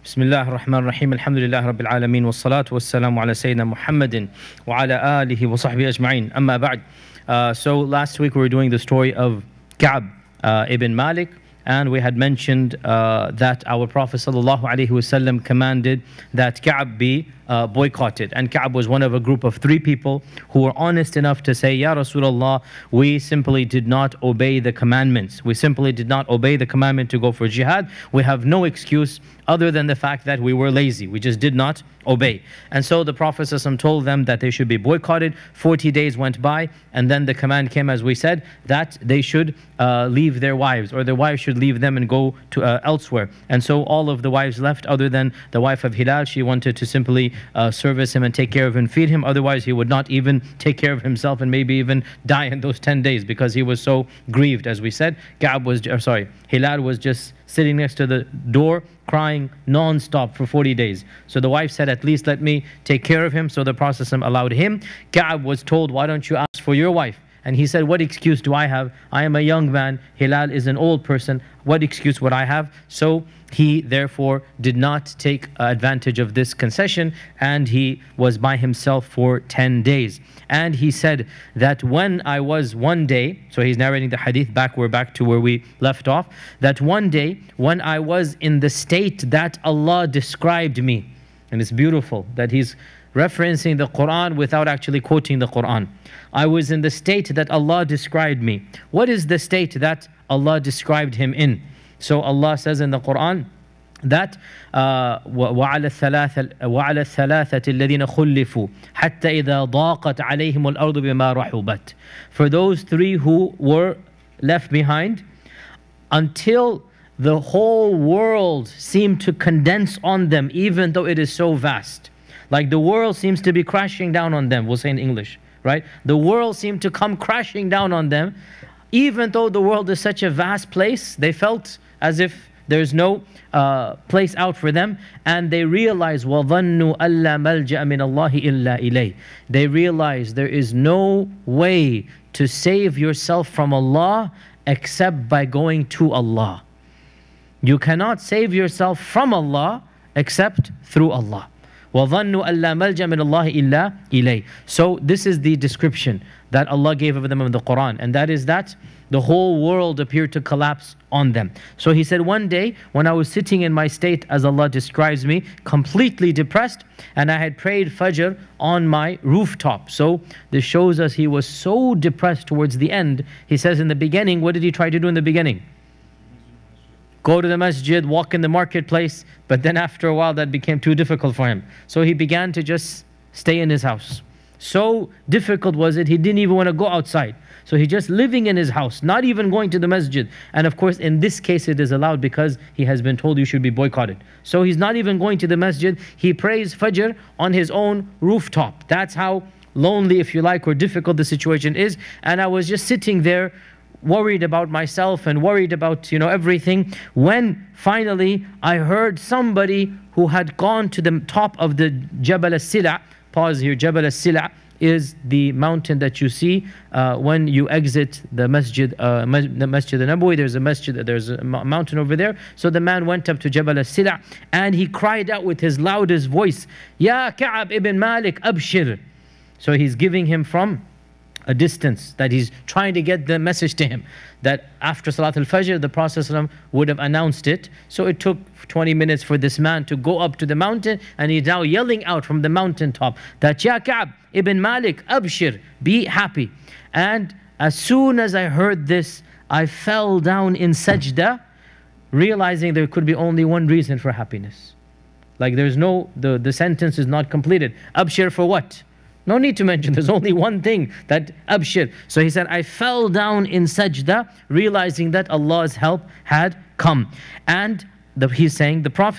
Bismillah ar-Rahman ar-Rahim. Alhamdulillah Rabbil Alameen. Wassalatu wassalamu ala Sayyidina Muhammadin wa ala alihi wa sahbihi ajma'in. Amma ba'd. So last week we were doing the story of Ka'b Ibn Malik, and we had mentioned that our Prophet ﷺ commanded that Ka'b be boycotted. And Ka'b was one of a group of 3 people who were honest enough to say, Ya Rasulullah, we simply did not obey the commandments. We simply did not obey the commandment to go for jihad. We have no excuse other than the fact that we were lazy. We just did not obey. And so the Prophet ﷺ told them that they should be boycotted. 40 days went by, and then the command came, as we said, that they should leave their wives, or their wives should leave them and go to elsewhere. And so all of the wives left, other than the wife of Hilal. She wanted to simply service him and take care of him, feed him. Otherwise he would not even take care of himself and maybe even die in those 10 days because he was so grieved. As we said, Hilal was just sitting next to the door crying non-stop for 40 days. So the wife said, at least let me take care of him. So the Prophet allowed him. Ka'b was told, why don't you ask for your wife? And he said, what excuse do I have? I am a young man. Hilal is an old person. What excuse would I have? So he therefore did not take advantage of this concession, and he was by himself for 10 days. And he said that when I was one day, so he's narrating the hadith we're back to where we left off, that one day when I was in the state that Allah described me. And it's beautiful that he's referencing the Quran without actually quoting the Quran. I was in the state that Allah described me. What is the state that Allah described him in? So Allah says in the Quran that وَعَلَى الثَّلَاثَةِ الَّذِينَ خُلِّفُوا حَتَّى إِذَا ضَاقَتْ عَلَيْهِمُ الْأَرْضُ بِمَا رَحُبَتْ. For those 3 who were left behind, until the whole world seemed to condense on them, even though it is so vast. Like the world seems to be crashing down on them, we'll say in English, right? The world seemed to come crashing down on them. Even though the world is such a vast place, they felt as if there's no place out for them. And they realized, وَظَنُّوا أَلَّا مَلْجَأَ مِنَ اللَّهِ إِلَّا إِلَيْهِ. They realized there is no way to save yourself from Allah except by going to Allah. You cannot save yourself from Allah except through Allah. وَظَنُّوا أَلَّا مَلْجَأَ مِنَ اللَّهِ إِلَّا إِلَيْهِ. So this is the description that Allah gave of them in the Quran, and that is that the whole world appeared to collapse on them. So he said, one day when I was sitting in my state as Allah describes me, completely depressed, and I had prayed Fajr on my rooftop. So this shows us he was so depressed towards the end. He says in the beginning, what did he try to do in the beginning? Go to the masjid, walk in the marketplace, but then after a while that became too difficult for him. So he began to just stay in his house. So difficult was it, he didn't even want to go outside. So he just living in his house, not even going to the masjid. And of course in this case it is allowed because he has been told you should be boycotted. So he's not even going to the masjid, he prays Fajr on his own rooftop. That's how lonely, if you like, or difficult the situation is. And I was just sitting there worried about myself and worried about, everything, when finally I heard somebody who had gone to the top of the Jabal al-Sila. Pause here. Jabal al-Sila is the mountain that you see when you exit the Masjid al-Nabawi. There's a mountain over there. So the man went up to Jabal al-Sila and he cried out with his loudest voice, Ya Ka'b Ibn Malik, abshir. So he's giving him from a distance, that he's trying to get the message to him, that after Salat al-Fajr the Prophet ﷺ would have announced it. So it took 20 minutes for this man to go up to the mountain, and he's now yelling out from the mountaintop that Ya Ka'b Ibn Malik, abshir, be happy. And as soon as I heard this, I fell down in sajda, realizing there could be only one reason for happiness. Like there's no, the sentence is not completed. Abshir for what? No need to mention, there's only one thing, that abshir. So he said, I fell down in sajda, realizing that Allah's help had come. And he's saying, the Prophet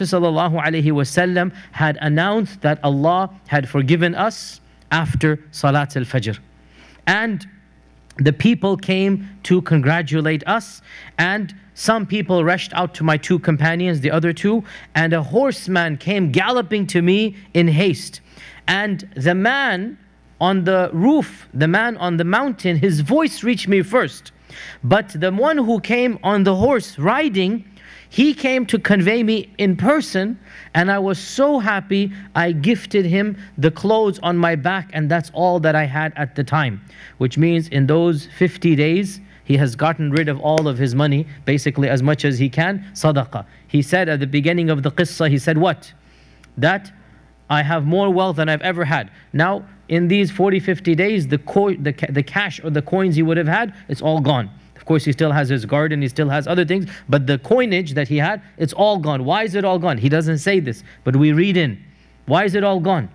ﷺ had announced that Allah had forgiven us after Salat al-Fajr. And the people came to congratulate us, and some people rushed out to my 2 companions, the other 2, and a horseman came galloping to me in haste. And the man on the roof, the man on the mountain, his voice reached me first. But the one who came on the horse riding, he came to convey me in person, and I was so happy, I gifted him the clothes on my back, and that's all that I had at the time. Which means in those 50 days, he has gotten rid of all of his money, basically as much as he can, sadaqah. He said at the beginning of the qissa, he said what? That I have more wealth than I've ever had. Now, in these 40, 50 days, the cash or the coins he would have had, it's all gone. Of course, he still has his garden, he still has other things, but the coinage that he had, it's all gone. Why is it all gone? He doesn't say this, but we read in. Why is it all gone?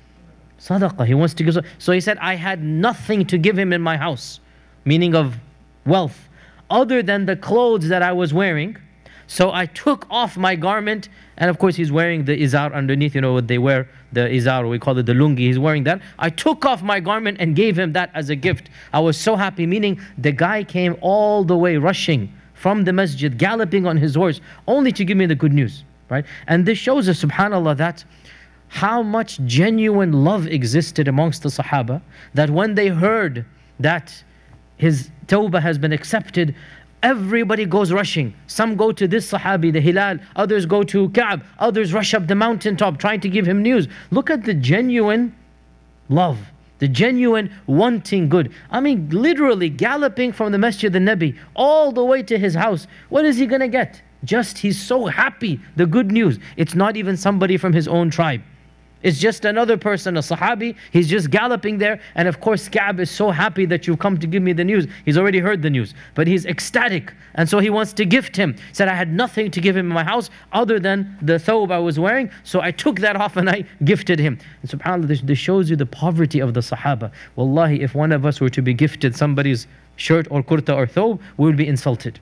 Sadaqah, he wants to give. So he said, I had nothing to give him in my house, meaning of wealth, other than the clothes that I was wearing. So I took off my garment, and of course he's wearing the izar underneath, you know what they wear, the izar, we call it the lungi, he's wearing that. I took off my garment and gave him that as a gift. I was so happy, meaning the guy came all the way rushing from the masjid, galloping on his horse, only to give me the good news, right? And this shows us, subhanAllah, that how much genuine love existed amongst the Sahaba, that when they heard that his tawbah has been accepted, everybody goes rushing. Some go to this Sahabi, the Hilal, others go to Ka'b, others rush up the mountaintop trying to give him news. Look at the genuine love, the genuine wanting good. I mean, literally galloping from the Masjid al-Nabi all the way to his house. What is he going to get? Just, he's so happy, the good news. It's not even somebody from his own tribe. It's just another person, a Sahabi. He's just galloping there. And of course, Ka'b is so happy that you've come to give me the news. He's already heard the news, but he's ecstatic. And so he wants to gift him. He said, I had nothing to give him in my house other than the thawb I was wearing. So I took that off and I gifted him. And subhanAllah, this shows you the poverty of the Sahaba. Wallahi, if one of us were to be gifted somebody's shirt or kurta or thawb, we would be insulted.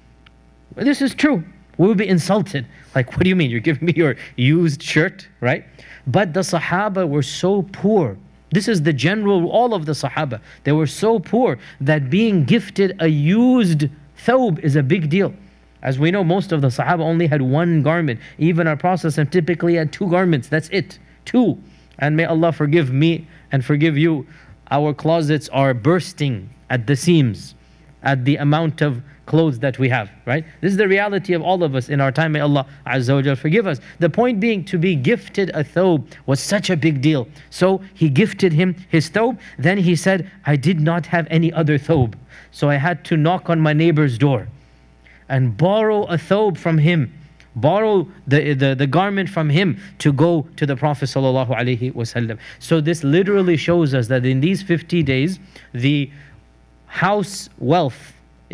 This is true. We would be insulted. Like, what do you mean? You're giving me your used shirt, right? But the Sahaba were so poor. This is the general, all of the Sahaba. They were so poor that being gifted a used thawb is a big deal. As we know, most of the Sahaba only had one garment. Even our Prophet typically had two garments. That's it. Two. And may Allah forgive me and forgive you. Our closets are bursting at the seams at the amount of clothes that we have, right? This is the reality of all of us in our time. May Allah Azza wa Jal forgive us. The point being, to be gifted a thawb was such a big deal. So he gifted him his thawb. Then he said, I did not have any other thawb. So I had to knock on my neighbor's door and borrow a thawb from him, borrow the garment from him to go to the Prophet sallallahu alaihi wasallam. So this literally shows us that in these 50 days, the house wealth,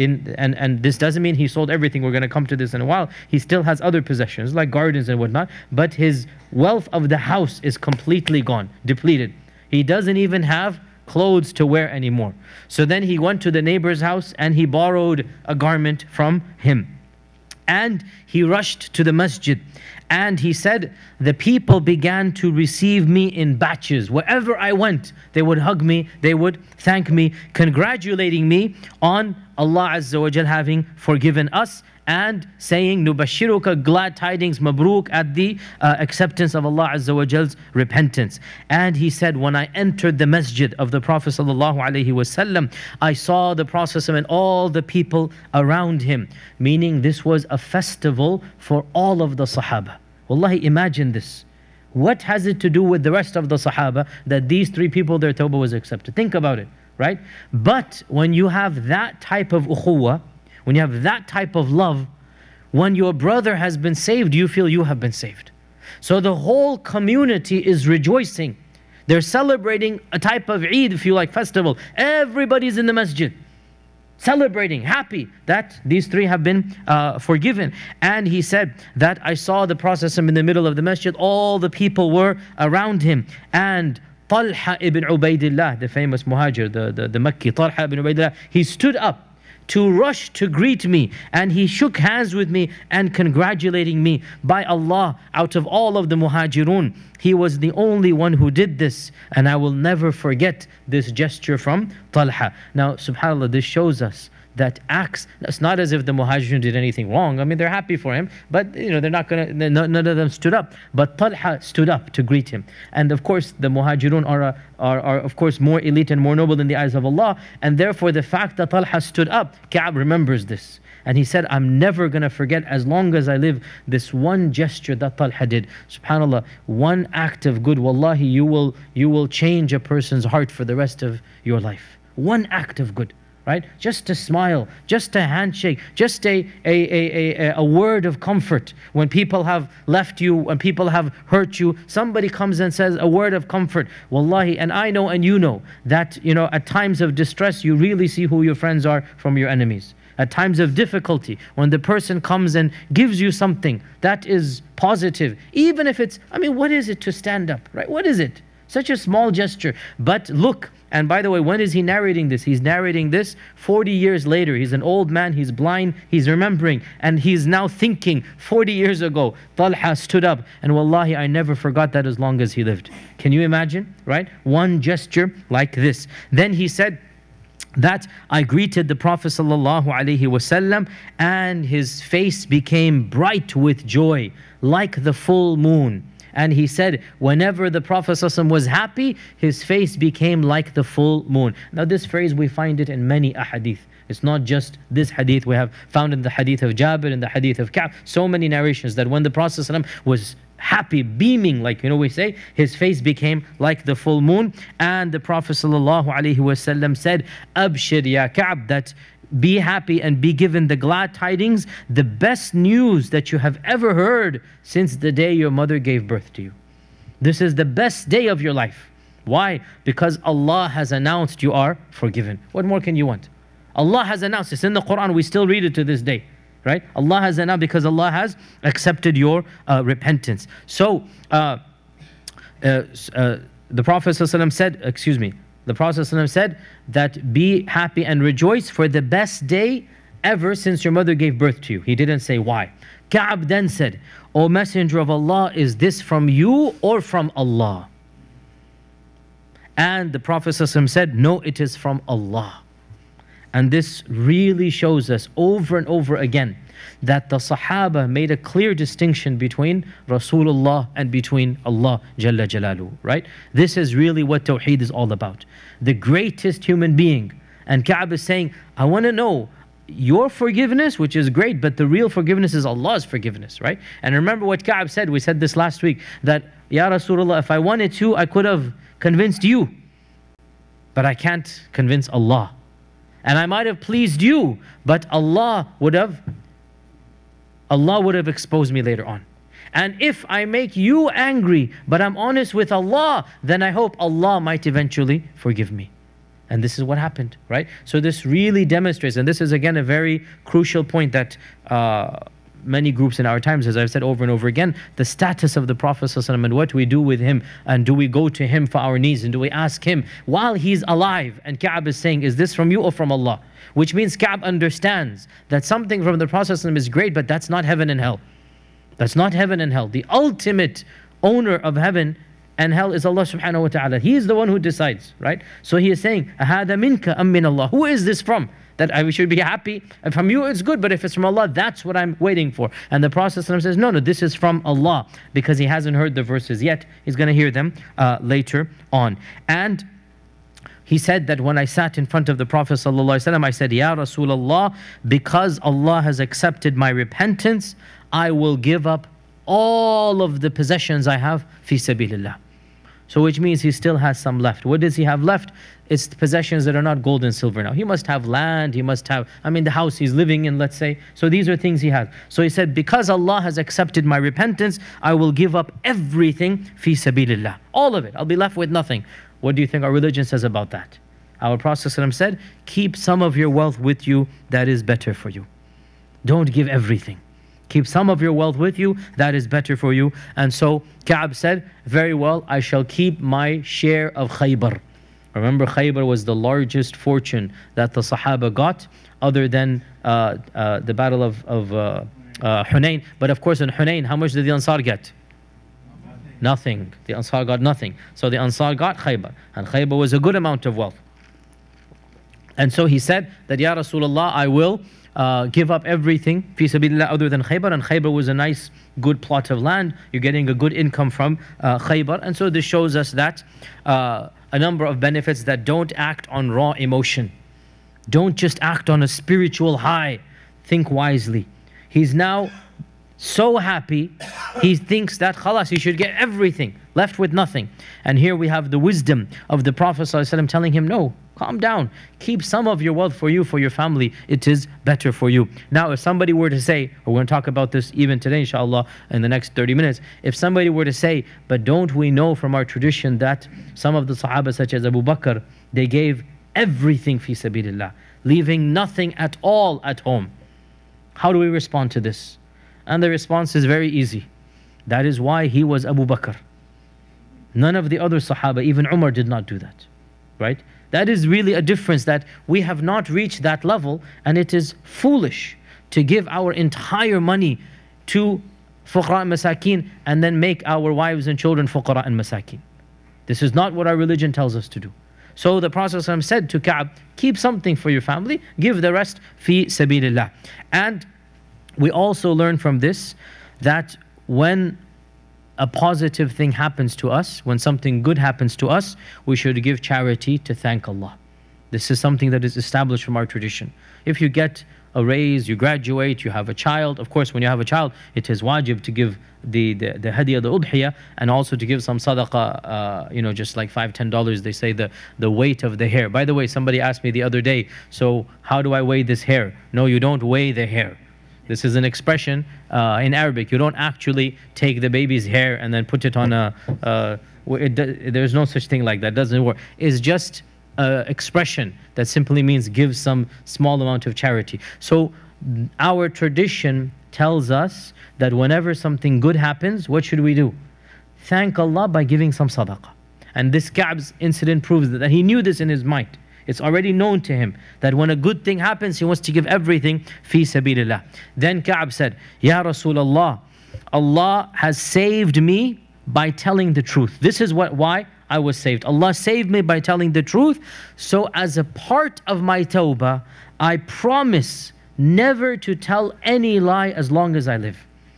and this doesn't mean he sold everything. We're going to come to this in a while. He still has other possessions like gardens and whatnot, but his wealth of the house is completely gone, depleted. He doesn't even have clothes to wear anymore. So then he went to the neighbor's house and he borrowed a garment from him. And he rushed to the masjid. And he said, the people began to receive me in batches. Wherever I went, they would hug me, they would thank me, congratulating me on Allah Azza wa Jal having forgiven us, and saying, Nubashiruka, glad tidings, Mabruk, at the acceptance of Allah Azza wa Jal's repentance. And he said, when I entered the masjid of the Prophet Sallallahu Alaihi Wasallam, I saw the Prophet and all the people around him. Meaning this was a festival for all of the Sahaba. Wallahi, imagine this. What has it to do with the rest of the Sahaba that these three people, their tawbah was accepted? Think about it, right? But when you have that type of ukhuwah, when you have that type of love, when your brother has been saved, you feel you have been saved. So the whole community is rejoicing. They're celebrating a type of Eid, if you like, festival. Everybody's in the masjid, celebrating, happy that these three have been forgiven. And he said that I saw the Prophet in the middle of the masjid, all the people were around him. And Talha ibn Ubaidillah, the famous muhajir, the Makki, Talha ibn Ubaidillah, he stood up to rush to greet me, and he shook hands with me and congratulating me. By Allah, out of all of the muhajirun, he was the only one who did this, and I will never forget this gesture from Talha. Now, subhanAllah, this shows us that acts. It's not as if the Muhajirun did anything wrong. I mean, they're happy for him, but they're not going to, none of them stood up. But Talha stood up to greet him. And of course, the Muhajirun are of course more elite and more noble in the eyes of Allah. And therefore, the fact that Talha stood up, Ka'b remembers this. And he said, I'm never going to forget, as long as I live, this one gesture that Talha did. SubhanAllah, one act of good, wallahi, you will change a person's heart for the rest of your life. One act of good, right? Just a smile, just a handshake, just a word of comfort. When people have left you, when people have hurt you, somebody comes and says a word of comfort. Wallahi, and I know and you know that, at times of distress, you really see who your friends are from your enemies. At times of difficulty, when the person comes and gives you something that is positive, even if it's, what is it to stand up, right? What is it? Such a small gesture. But look, and by the way, when is he narrating this? He's narrating this 40 years later. He's an old man, he's blind, he's remembering, and he's now thinking 40 years ago, Talha stood up, and wallahi, I never forgot that as long as he lived. Can you imagine, right? One gesture like this. Then he said, that I greeted the Prophet ﷺ and his face became bright with joy like the full moon. And he said, whenever the Prophet ﷺ was happy, his face became like the full moon. Now this phrase, we find it in many ahadith. It's not just this hadith. We have found in the hadith of Jabir, in the hadith of Ka'b, so many narrations that when the Prophet ﷺ was happy, beaming, like we say, his face became like the full moon. And the Prophet ﷺ said, Abshir ya Ka'b, that be happy and be given the glad tidings, the best news that you have ever heard since the day your mother gave birth to you. This is the best day of your life. Why? Because Allah has announced you are forgiven. What more can you want? Allah has announced this in the Quran. We still read it to this day. Right? Allah has announced, because Allah has accepted your repentance. So, the Prophet ﷺ said, that be happy and rejoice for the best day ever since your mother gave birth to you. He didn't say why. Ka'b then said, O Messenger of Allah, is this from you or from Allah? And the Prophet ﷺ said, no, it is from Allah. And this really shows us over and over again that the Sahaba made a clear distinction between Rasulullah and between Allah Jalla Jalaluhu, right? This is really what Tawheed is all about. The greatest human being. And Ka'b is saying, I want to know your forgiveness, which is great, but the real forgiveness is Allah's forgiveness, right? And remember what Ka'b said, we said this last week, that, Ya Rasulullah, if I wanted to, I could have convinced you, but I can't convince Allah. And I might have pleased you, but Allah would have exposed me later on. And if I make you angry, but I'm honest with Allah, then I hope Allah might eventually forgive me. And this is what happened, right? So this really demonstrates, and this is again a very crucial point that many groups in our times, as I've said over and over again, the status of the Prophet ﷺ and what we do with him, and do we go to him for our needs, and do we ask him while he's alive? And Ka'b is saying, is this from you or from Allah? Which means Ka'b understands that something from the Prophet ﷺ is great, but that's not heaven and hell. That's not heaven and hell. The ultimate owner of heaven and hell is Allah subhanahu wa ta'ala. He is the one who decides, right? So he is saying, أَهَذَا مِنْكَ أَم مِّنَ اللَّهِ? Who is this from? That we should be happy. And from you it's good, but if it's from Allah, that's what I'm waiting for. And the Prophet ﷺ says, no, this is from Allah, because he hasn't heard the verses yet. He's going to hear them later on. And he said that when I sat in front of the Prophet ﷺ, I said, Ya Rasulullah, because Allah has accepted my repentance, I will give up all of the possessions I have, fi sabilillah. So which means he still has some left. What does he have left? It's the possessions that are not gold and silver now. He must have land, he must have, the house he's living in, let's say. So these are things he has. So he said, because Allah has accepted my repentance, I will give up everything fi sabilillah. All of it. I'll be left with nothing. What do you think our religion says about that? Our Prophet ﷺ said, keep some of your wealth with you, that is better for you. Don't give everything. Keep some of your wealth with you, that is better for you. And so Ka'b said, very well, I shall keep my share of Khaybar. Remember, Khaybar was the largest fortune that the Sahaba got, other than the battle of Hunayn. But of course in Hunayn, how much did the Ansar get? Nothing. The Ansar got nothing. So the Ansar got Khaybar. And Khaybar was a good amount of wealth. And so he said that, Ya Rasulullah, I will give up everything fi sabilillah other than Khaybar. And Khaybar was a nice, good plot of land. You're getting a good income from Khaybar. And so this shows us that a number of benefits, that don't act on raw emotion. Don't just act on a spiritual high. Think wisely. He's now so happy, he thinks that khalas, he should get everything, left with nothing. And here we have the wisdom of the Prophet ﷺ telling him, no, calm down, keep some of your wealth for you, for your family, it is better for you. Now if somebody were to say, we're going to talk about this even today inshallah in the next 30 minutes, if somebody were to say, but don't we know from our tradition that some of the sahabas such as Abu Bakr, they gave everything fi sabilillah, leaving nothing at all at home. How do we respond to this? And the response is very easy. That is why he was Abu Bakr. None of the other Sahaba, even Umar, did not do that. Right? That is really a difference, that we have not reached that level, and it is foolish to give our entire money to fuqara and masakin and then make our wives and children fuqara and masakin. This is not what our religion tells us to do. So the Prophet ﷺ said to Ka'b, keep something for your family, give the rest fi sabilillah. And we also learn from this that when a positive thing happens to us, when something good happens to us, we should give charity to thank Allah. This is something that is established from our tradition. If you get a raise, you graduate, you have a child, of course when you have a child, it is wajib to give the hadiyah, the udhiyah, and also to give some sadaqah, just like $5–10, they say the weight of the hair. By the way, somebody asked me the other day, so how do I weigh this hair? No, you don't weigh the hair. This is an expression in Arabic. You don't actually take the baby's hair and then put it on there's no such thing like that. It doesn't work. It's just an expression that simply means give some small amount of charity. So our tradition tells us that whenever something good happens, what should we do? Thank Allah by giving some sadaqah. And this Ka'b's incident proves that he knew this in his mind. It's already known to him that when a good thing happens, he wants to give everything fi sabilillah. Then Ka'b said, Ya Rasulullah, Allah has saved me by telling the truth. This is why I was saved. Allah saved me by telling the truth. So as a part of my tawbah, I promise never to tell any lie as long as I live.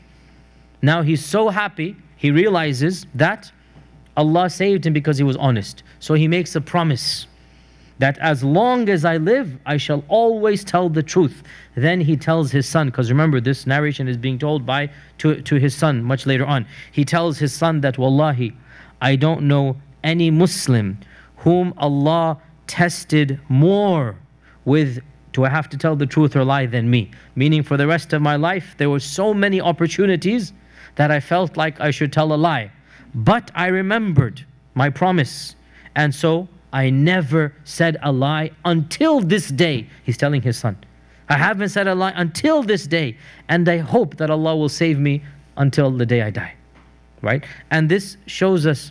Now he's so happy, he realizes that Allah saved him because he was honest. So he makes a promise that as long as I live, I shall always tell the truth. Then he tells his son, because remember this narration is being told to his son much later on. He tells his son that, Wallahi, I don't know any Muslim whom Allah tested more with, do I have to tell the truth or lie, than me. Meaning for the rest of my life, there were so many opportunities that I felt like I should tell a lie. But I remembered my promise. And so I never said a lie until this day. He's telling his son, I haven't said a lie until this day, and I hope that Allah will save me until the day I die. Right? And this shows us,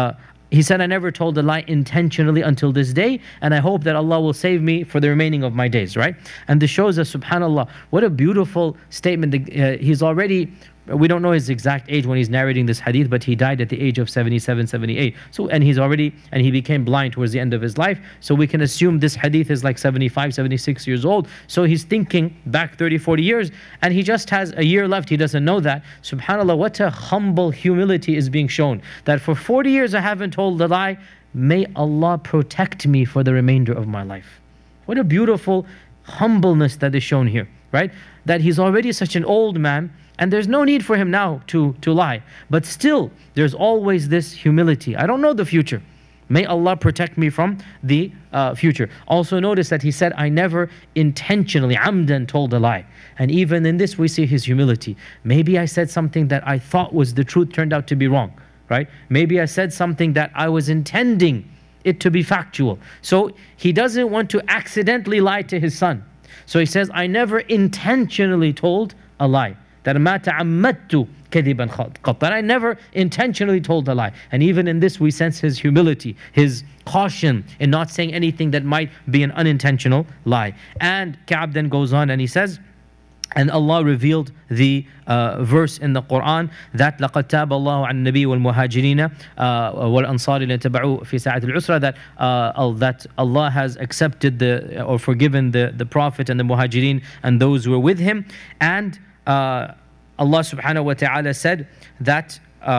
he said, I never told a lie intentionally until this day, and I hope that Allah will save me for the remaining of my days. Right? And this shows us, subhanAllah, what a beautiful statement. He's already, we don't know his exact age when he's narrating this hadith, but he died at the age of 77, 78. So, and he became blind towards the end of his life. So we can assume this hadith is like 75, 76 years old. So he's thinking back 30, 40 years, and he just has a year left. He doesn't know that. SubhanAllah, what a humble humility is being shown. That for 40 years I haven't told a lie. May Allah protect me for the remainder of my life. What a beautiful humbleness that is shown here, right? That he's already such an old man, and there's no need for him now to lie. But still, there's always this humility. I don't know the future. May Allah protect me from the future. Also notice that he said, I never intentionally, amdan, told a lie. And even in this we see his humility. Maybe I said something that I thought was the truth, turned out to be wrong. Right? Maybe I said something that I was intending it to be factual. So he doesn't want to accidentally lie to his son. So he says, I never intentionally told a lie. That ma ta'ammadtu kadiban khat. That I never intentionally told a lie. And even in this we sense his humility, his caution in not saying anything that might be an unintentional lie. And Ka'b then goes on and he says, And Allah revealed the verse in the Quran that لَقَدْ تَابَ اللَّهُ عَنْ النَّبِيِّ وَالْمُهَاجِرِينَ وَالْأَنصَارِ الَّذِينَ اتَّبَعُوهُ فِي سَاعَةِ الْعُسْرَةِ, that Allah has accepted or forgiven the Prophet and the Muhajirin and those who were with him. And Allah subhanahu wa ta'ala said that,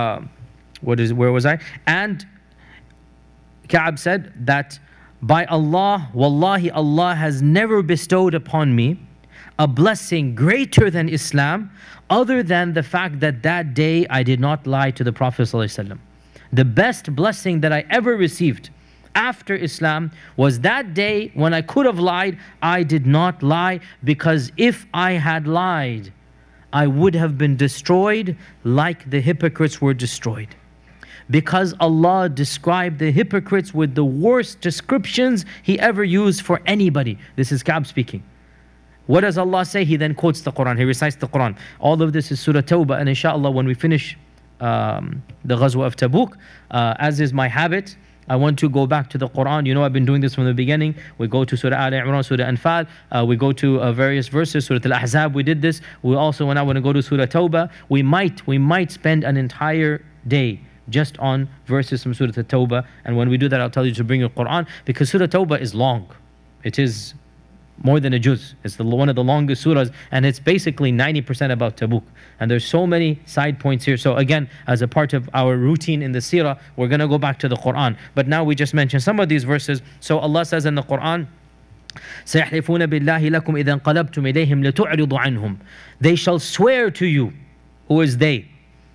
where was I? And Ka'b said that, by Allah, wallahi, Allah has never bestowed upon me a blessing greater than Islam, other than the fact that that day I did not lie to the Prophet ﷺ. The best blessing that I ever received after Islam was that day when I could have lied, I did not lie, because if I had lied, I would have been destroyed like the hypocrites were destroyed. Because Allah described the hypocrites with the worst descriptions He ever used for anybody. This is Ka'b speaking. What does Allah say? He then quotes the Quran. He recites the Quran. All of this is Surah Tawbah. And inshallah, when we finish the Ghazwa of Tabuk, as is my habit, I want to go back to the Quran. You know, I've been doing this from the beginning. We go to Surah Al-Imran, Surah Anfal. We go to various verses. Surah Al-Ahzab, we did this. We also, when I want to go to Surah Tawbah, we might spend an entire day just on verses from Surah Tawbah. And when we do that, I'll tell you to bring your Quran, because Surah Tawbah is long. It is more than a juz. It's one of the longest surahs, and it's basically 90% about Tabuk. And there's so many side points here. So again, as a part of our routine in the Seerah, we're going to go back to the Quran. But now we just mentioned some of these verses. So Allah says in the Quran, سَيَحْلِفُونَ بِاللَّهِ لَكُمْ إِذَا انْقَلَبْتُمْ إِلَيْهِمْ لِتُعْرِضُوا عَنْهُمْ. They shall swear to you. Who is they?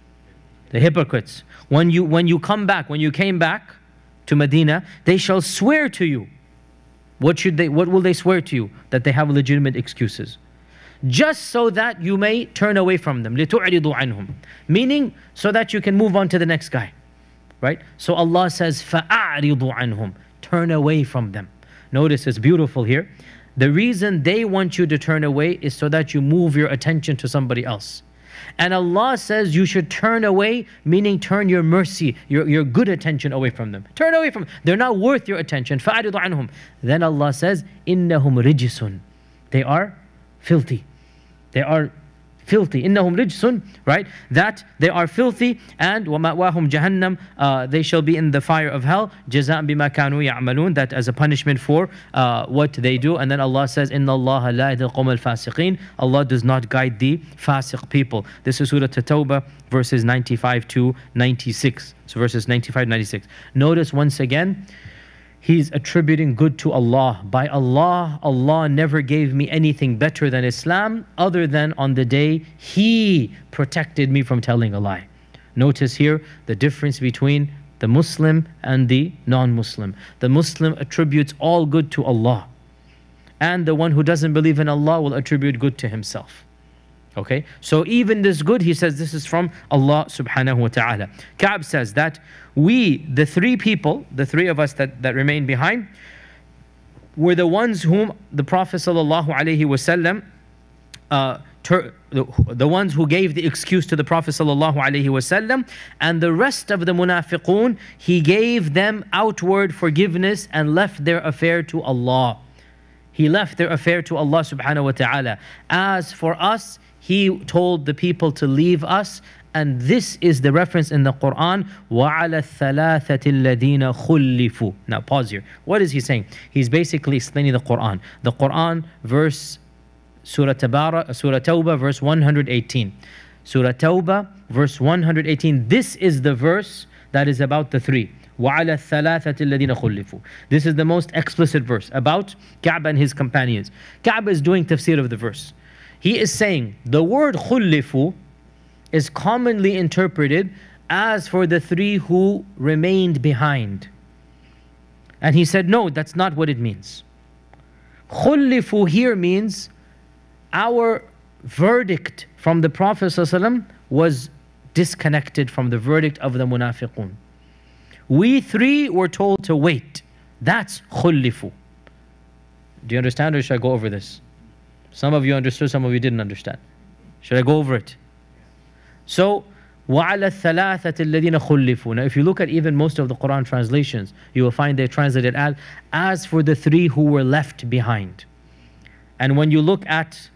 The hypocrites. When you come back, when you came back to Medina, they shall swear to you. What will they swear to you? That they have legitimate excuses. Just so that you may turn away from them. لِتُعْرِضُوا عَنْهُمْ. Meaning, so that you can move on to the next guy. Right? So Allah says, فَأَعْرِضُوا عَنْهُمْ. Turn away from them. Notice it's beautiful here. The reason they want you to turn away is so that you move your attention to somebody else. And Allah says you should turn away, meaning turn your mercy, your good attention away from them. Turn away from them. They're not worth your attention. فَأَعْرِضُ عَنْهُمْ. Then Allah says, إِنَّهُمْ رِجِسٌ. They are filthy. They are filthy. إِنَّهُمْ رِجْسٌ. Right? That they are filthy, and وَمَأْوَاهُمْ جَهَنَّمْ. They shall be in the fire of hell. جَزَاءً بِمَا كَانُوا يَعْمَلُونَ. That as a punishment for what they do. And then Allah says, إِنَّ اللَّهَ لَا يَهْدِي الْقَوْمَ الْفَاسِقِينَ. Allah does not guide the fasiq people. This is Surah At-Tawbah, verses 95 to 96. So verses 95 to 96. Notice once again, He's attributing good to Allah. By Allah, Allah never gave me anything better than Islam, other than on the day He protected me from telling a lie. Notice here the difference between the Muslim and the non-Muslim. The Muslim attributes all good to Allah, and the one who doesn't believe in Allah will attribute good to himself. Okay, so even this good, he says this is from Allah subhanahu wa ta'ala. Ka'b says that we, the three people, the three of us that remained behind, were the ones whom the Prophet sallallahu alaihi wasallam, the ones who gave the excuse to the Prophet sallallahu alaihi wasallam, and the rest of the munafiqun, he gave them outward forgiveness and left their affair to Allah. He left their affair to Allah subhanahu wa ta'ala. As for us, He told the people to leave us, and this is the reference in the Quran, وَعَلَى الثَّلَاثَةِ الَّذِينَ خُلِّفُوا. Now pause here. What is he saying? He's basically explaining the Quran. The Quran, verse Surah Tawbah, verse 118. Surah Tawbah, verse 118. This is the verse that is about the three. وَعَلَى الثَّلَاثَةِ الَّذِينَ خُلِّفُوا. This is the most explicit verse about Ka'b and his companions. Ka'b is doing tafsir of the verse. He is saying the word خُلِّفُوا is commonly interpreted as for the three who remained behind. And he said, no, that's not what it means. خُلِّفُوا here means our verdict from the Prophet ﷺ was disconnected from the verdict of the munafiqun. We three were told to wait. That's خُلِّفُوا. Do you understand, or should I go over this? Some of you understood, some of you didn't understand. Should I go over it? So, وَعَلَى الثَّلَاثَةِ الَّذِينَ خُلِّفُوا. Now, if you look at even most of the Quran translations, you will find they translated as for the three who were left behind. And when you look at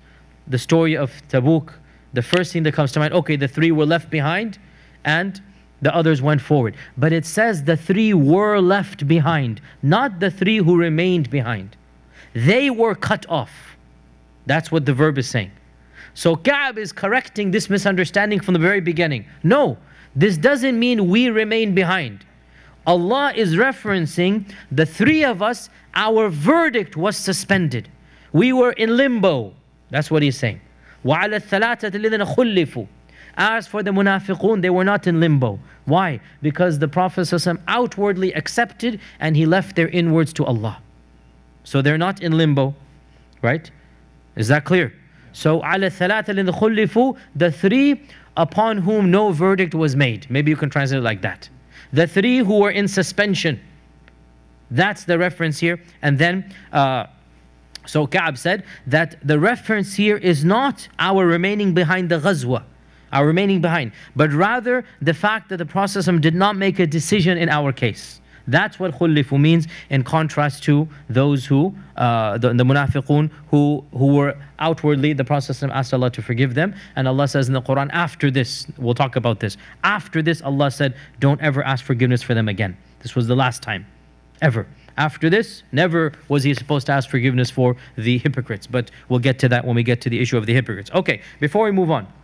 the story of Tabuk, the first thing that comes to mind, okay, the three were left behind and the others went forward. But it says the three were left behind, not the three who remained behind. They were cut off. That's what the verb is saying. So Ka'b is correcting this misunderstanding from the very beginning. No, this doesn't mean we remain behind. Allah is referencing the three of us, our verdict was suspended. We were in limbo. That's what he's saying. وَعَلَى الثَّلَاثَةِ الَّذِينَ خُلِّفُوا. As for the munafiqun, they were not in limbo. Why? Because the Prophet ﷺ outwardly accepted and he left their inwards to Allah. So they're not in limbo, right? Is that clear? So عَلَى الثَّلَاثَةِ الَّذِينَ خُلِّفُوا, the three upon whom no verdict was made. Maybe you can translate it like that. The three who were in suspension. That's the reference here. And then so Ka'b said that the reference here is not our remaining behind the Ghazwa, our remaining behind, but rather the fact that the Prophet ﷺ did not make a decision in our case. That's what khullifu means, in contrast to those who, the munafiqun, who were outwardly, the Prophet ﷺ asked Allah to forgive them. And Allah says in the Quran, after this, we'll talk about this. After this, Allah said, don't ever ask forgiveness for them again. This was the last time, ever. After this, never was he supposed to ask forgiveness for the hypocrites. But we'll get to that when we get to the issue of the hypocrites. Okay, before we move on.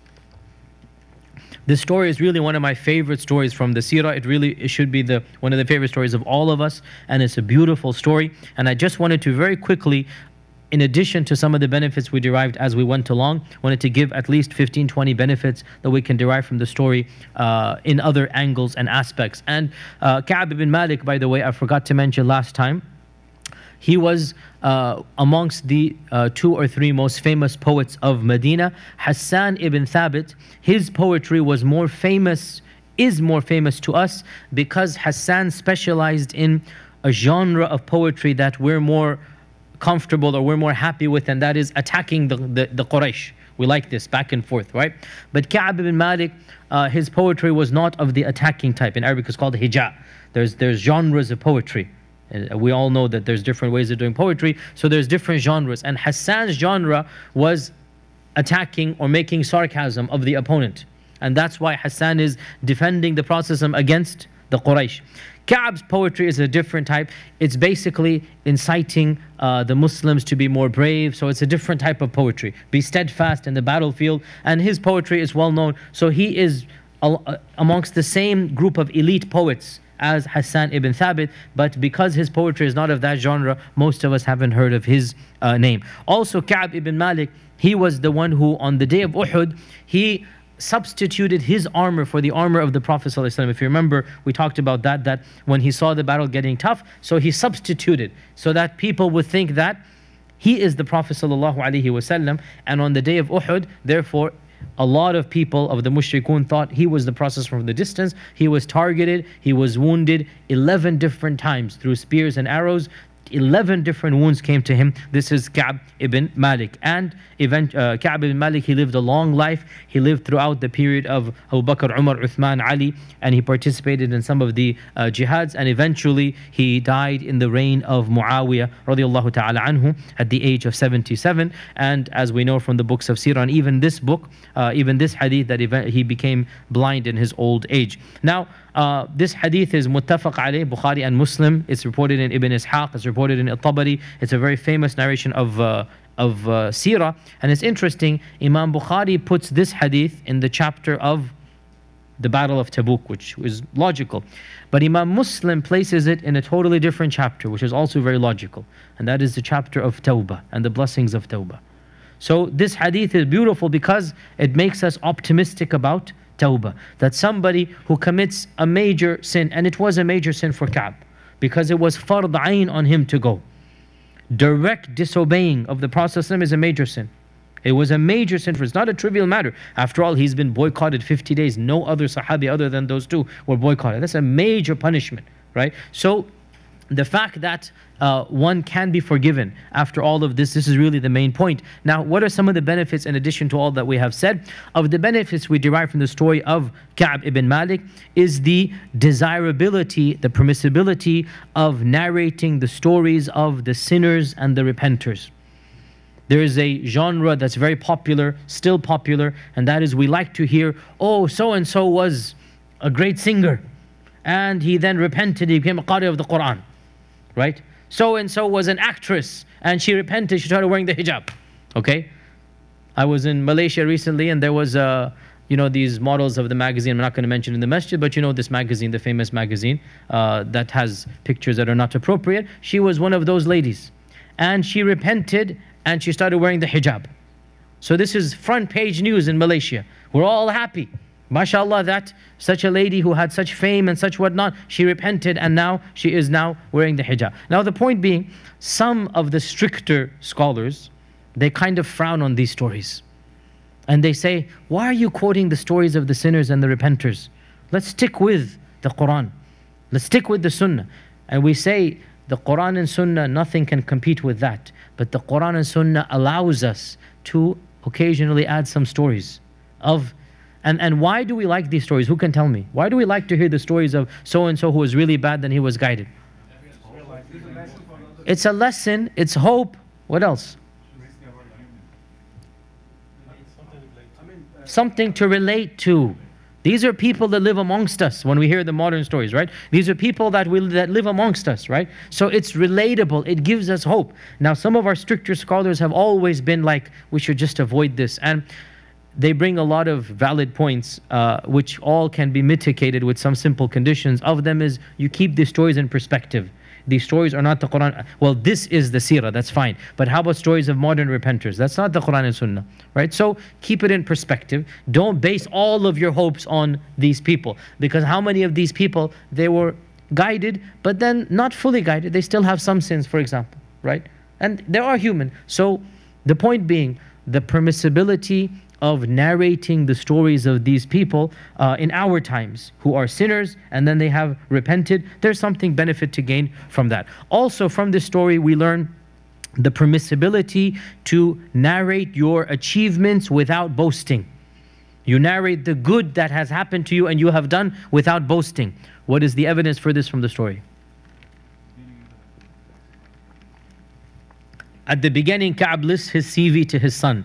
This story is really one of my favorite stories from the Seerah. It should be one of the favorite stories of all of us. And it's a beautiful story. And I just wanted to very quickly, in addition to some of the benefits we derived as we went along, wanted to give at least 15, 20 benefits that we can derive from the story in other angles and aspects. And Ka'b Ibn Malik, by the way, I forgot to mention last time, he was amongst the 2 or 3 most famous poets of Medina. Hassan ibn Thabit, his poetry was more famous, is more famous to us because Hassan specialized in a genre of poetry that we're more comfortable or we're more happy with, and that is attacking the Quraysh. We like this back and forth, right? But Ka'b ibn Malik, his poetry was not of the attacking type. In Arabic it's called hija. There's genres of poetry. We all know that there's different ways of doing poetry, so there's different genres. And Hassan's genre was attacking or making sarcasm of the opponent. And that's why Hassan is defending the Prophet against the Quraysh. Ka'b's poetry is a different type. It's basically inciting the Muslims to be more brave. So it's a different type of poetry. Be steadfast in the battlefield. And his poetry is well known. So he is amongst the same group of elite poets as Hassan ibn Thabit, but because his poetry is not of that genre, most of us haven't heard of his name. Also, Ka'b ibn Malik, he was the one who on the day of Uhud, he substituted his armor for the armor of the Prophet ﷺ. If you remember, we talked about that when he saw the battle getting tough, so he substituted so that people would think that he is the Prophet ﷺ. And on the day of Uhud, therefore, a lot of people of the mushrikun thought he was the Prophet from the distance. He was targeted, he was wounded 11 different times through spears and arrows. 11 different wounds came to him. This is Ka'b ibn Malik. And Ka'b ibn Malik, he lived a long life. He lived throughout the period of Abu Bakr, Umar, Uthman, Ali, and he participated in some of the jihads, and eventually he died in the reign of Muawiyah radiallahu ta'ala anhu at the age of 77. And as we know from the books of Seerah, and even this book, even this hadith, that he became blind in his old age. Now, this hadith is muttafaq alayh, Bukhari and Muslim. It's reported in Ibn Ishaq, it's reported in Tabari. It's a very famous narration of Seerah. And it's interesting, Imam Bukhari puts this hadith in the chapter of the Battle of Tabuk, which is logical. But Imam Muslim places it in a totally different chapter, which is also very logical. And that is the chapter of Tawbah and the blessings of Tawbah. So this hadith is beautiful because it makes us optimistic about Tawbah. That somebody who commits a major sin, and it was a major sin for Ka'b, because it was fard ayn on him to go. Direct disobeying of the Prophet is a major sin. It was a major sin for him. It's not a trivial matter. After all, he's been boycotted 50 days. No other Sahabi other than those two were boycotted. That's a major punishment, right? So the fact that one can be forgiven after all of this, this is really the main point. Now, what are some of the benefits in addition to all that we have said? Of the benefits we derive from the story of Ka'b ibn Malik is the desirability, the permissibility of narrating the stories of the sinners and the repenters. There is a genre that's very popular, still popular, and that is we like to hear, oh, so-and-so was a great singer, and he then repented, he became a Qari of the Quran, right? So-and-so was an actress, and she repented, she started wearing the hijab, okay? I was in Malaysia recently, and there was you know, these models of the magazine, I'm not going to mention in the masjid, but you know this magazine, the famous magazine, that has pictures that are not appropriate. She was one of those ladies, and she repented, and she started wearing the hijab. So this is front page news in Malaysia. We're all happy. MashaAllah, that such a lady who had such fame and such whatnot, she repented, and now she is now wearing the hijab. Now the point being, some of the stricter scholars, they kind of frown on these stories. And they say, why are you quoting the stories of the sinners and the repenters? Let's stick with the Quran. Let's stick with the Sunnah. And we say, the Quran and Sunnah, nothing can compete with that. But the Quran and Sunnah allows us to occasionally add some stories of, and why do we like these stories? Who can tell me? Why do we like to hear the stories of so-and-so who was really bad, then he was guided? It's a lesson, it's hope. What else? Something to relate to. These are people that live amongst us when we hear the modern stories, right? These are people that live amongst us, right? So it's relatable, it gives us hope. Now some of our stricter scholars have always been like, we should just avoid this. And they bring a lot of valid points, which all can be mitigated with some simple conditions. Of them is, you keep these stories in perspective. These stories are not the Quran. Well, this is the Seerah, that's fine. But how about stories of modern repenters? That's not the Quran and Sunnah, right? So keep it in perspective. Don't base all of your hopes on these people. Because how many of these people, they were guided, but then not fully guided. They still have some sins, for example, right? And they are human. So the point being, the permissibility of narrating the stories of these people in our times who are sinners and then they have repented, there's something benefit to gain from that. Also from this story we learn the permissibility to narrate your achievements without boasting. You narrate the good that has happened to you and you have done without boasting. What is the evidence for this from the story? At the beginning, Ka'b lists his CV to his son.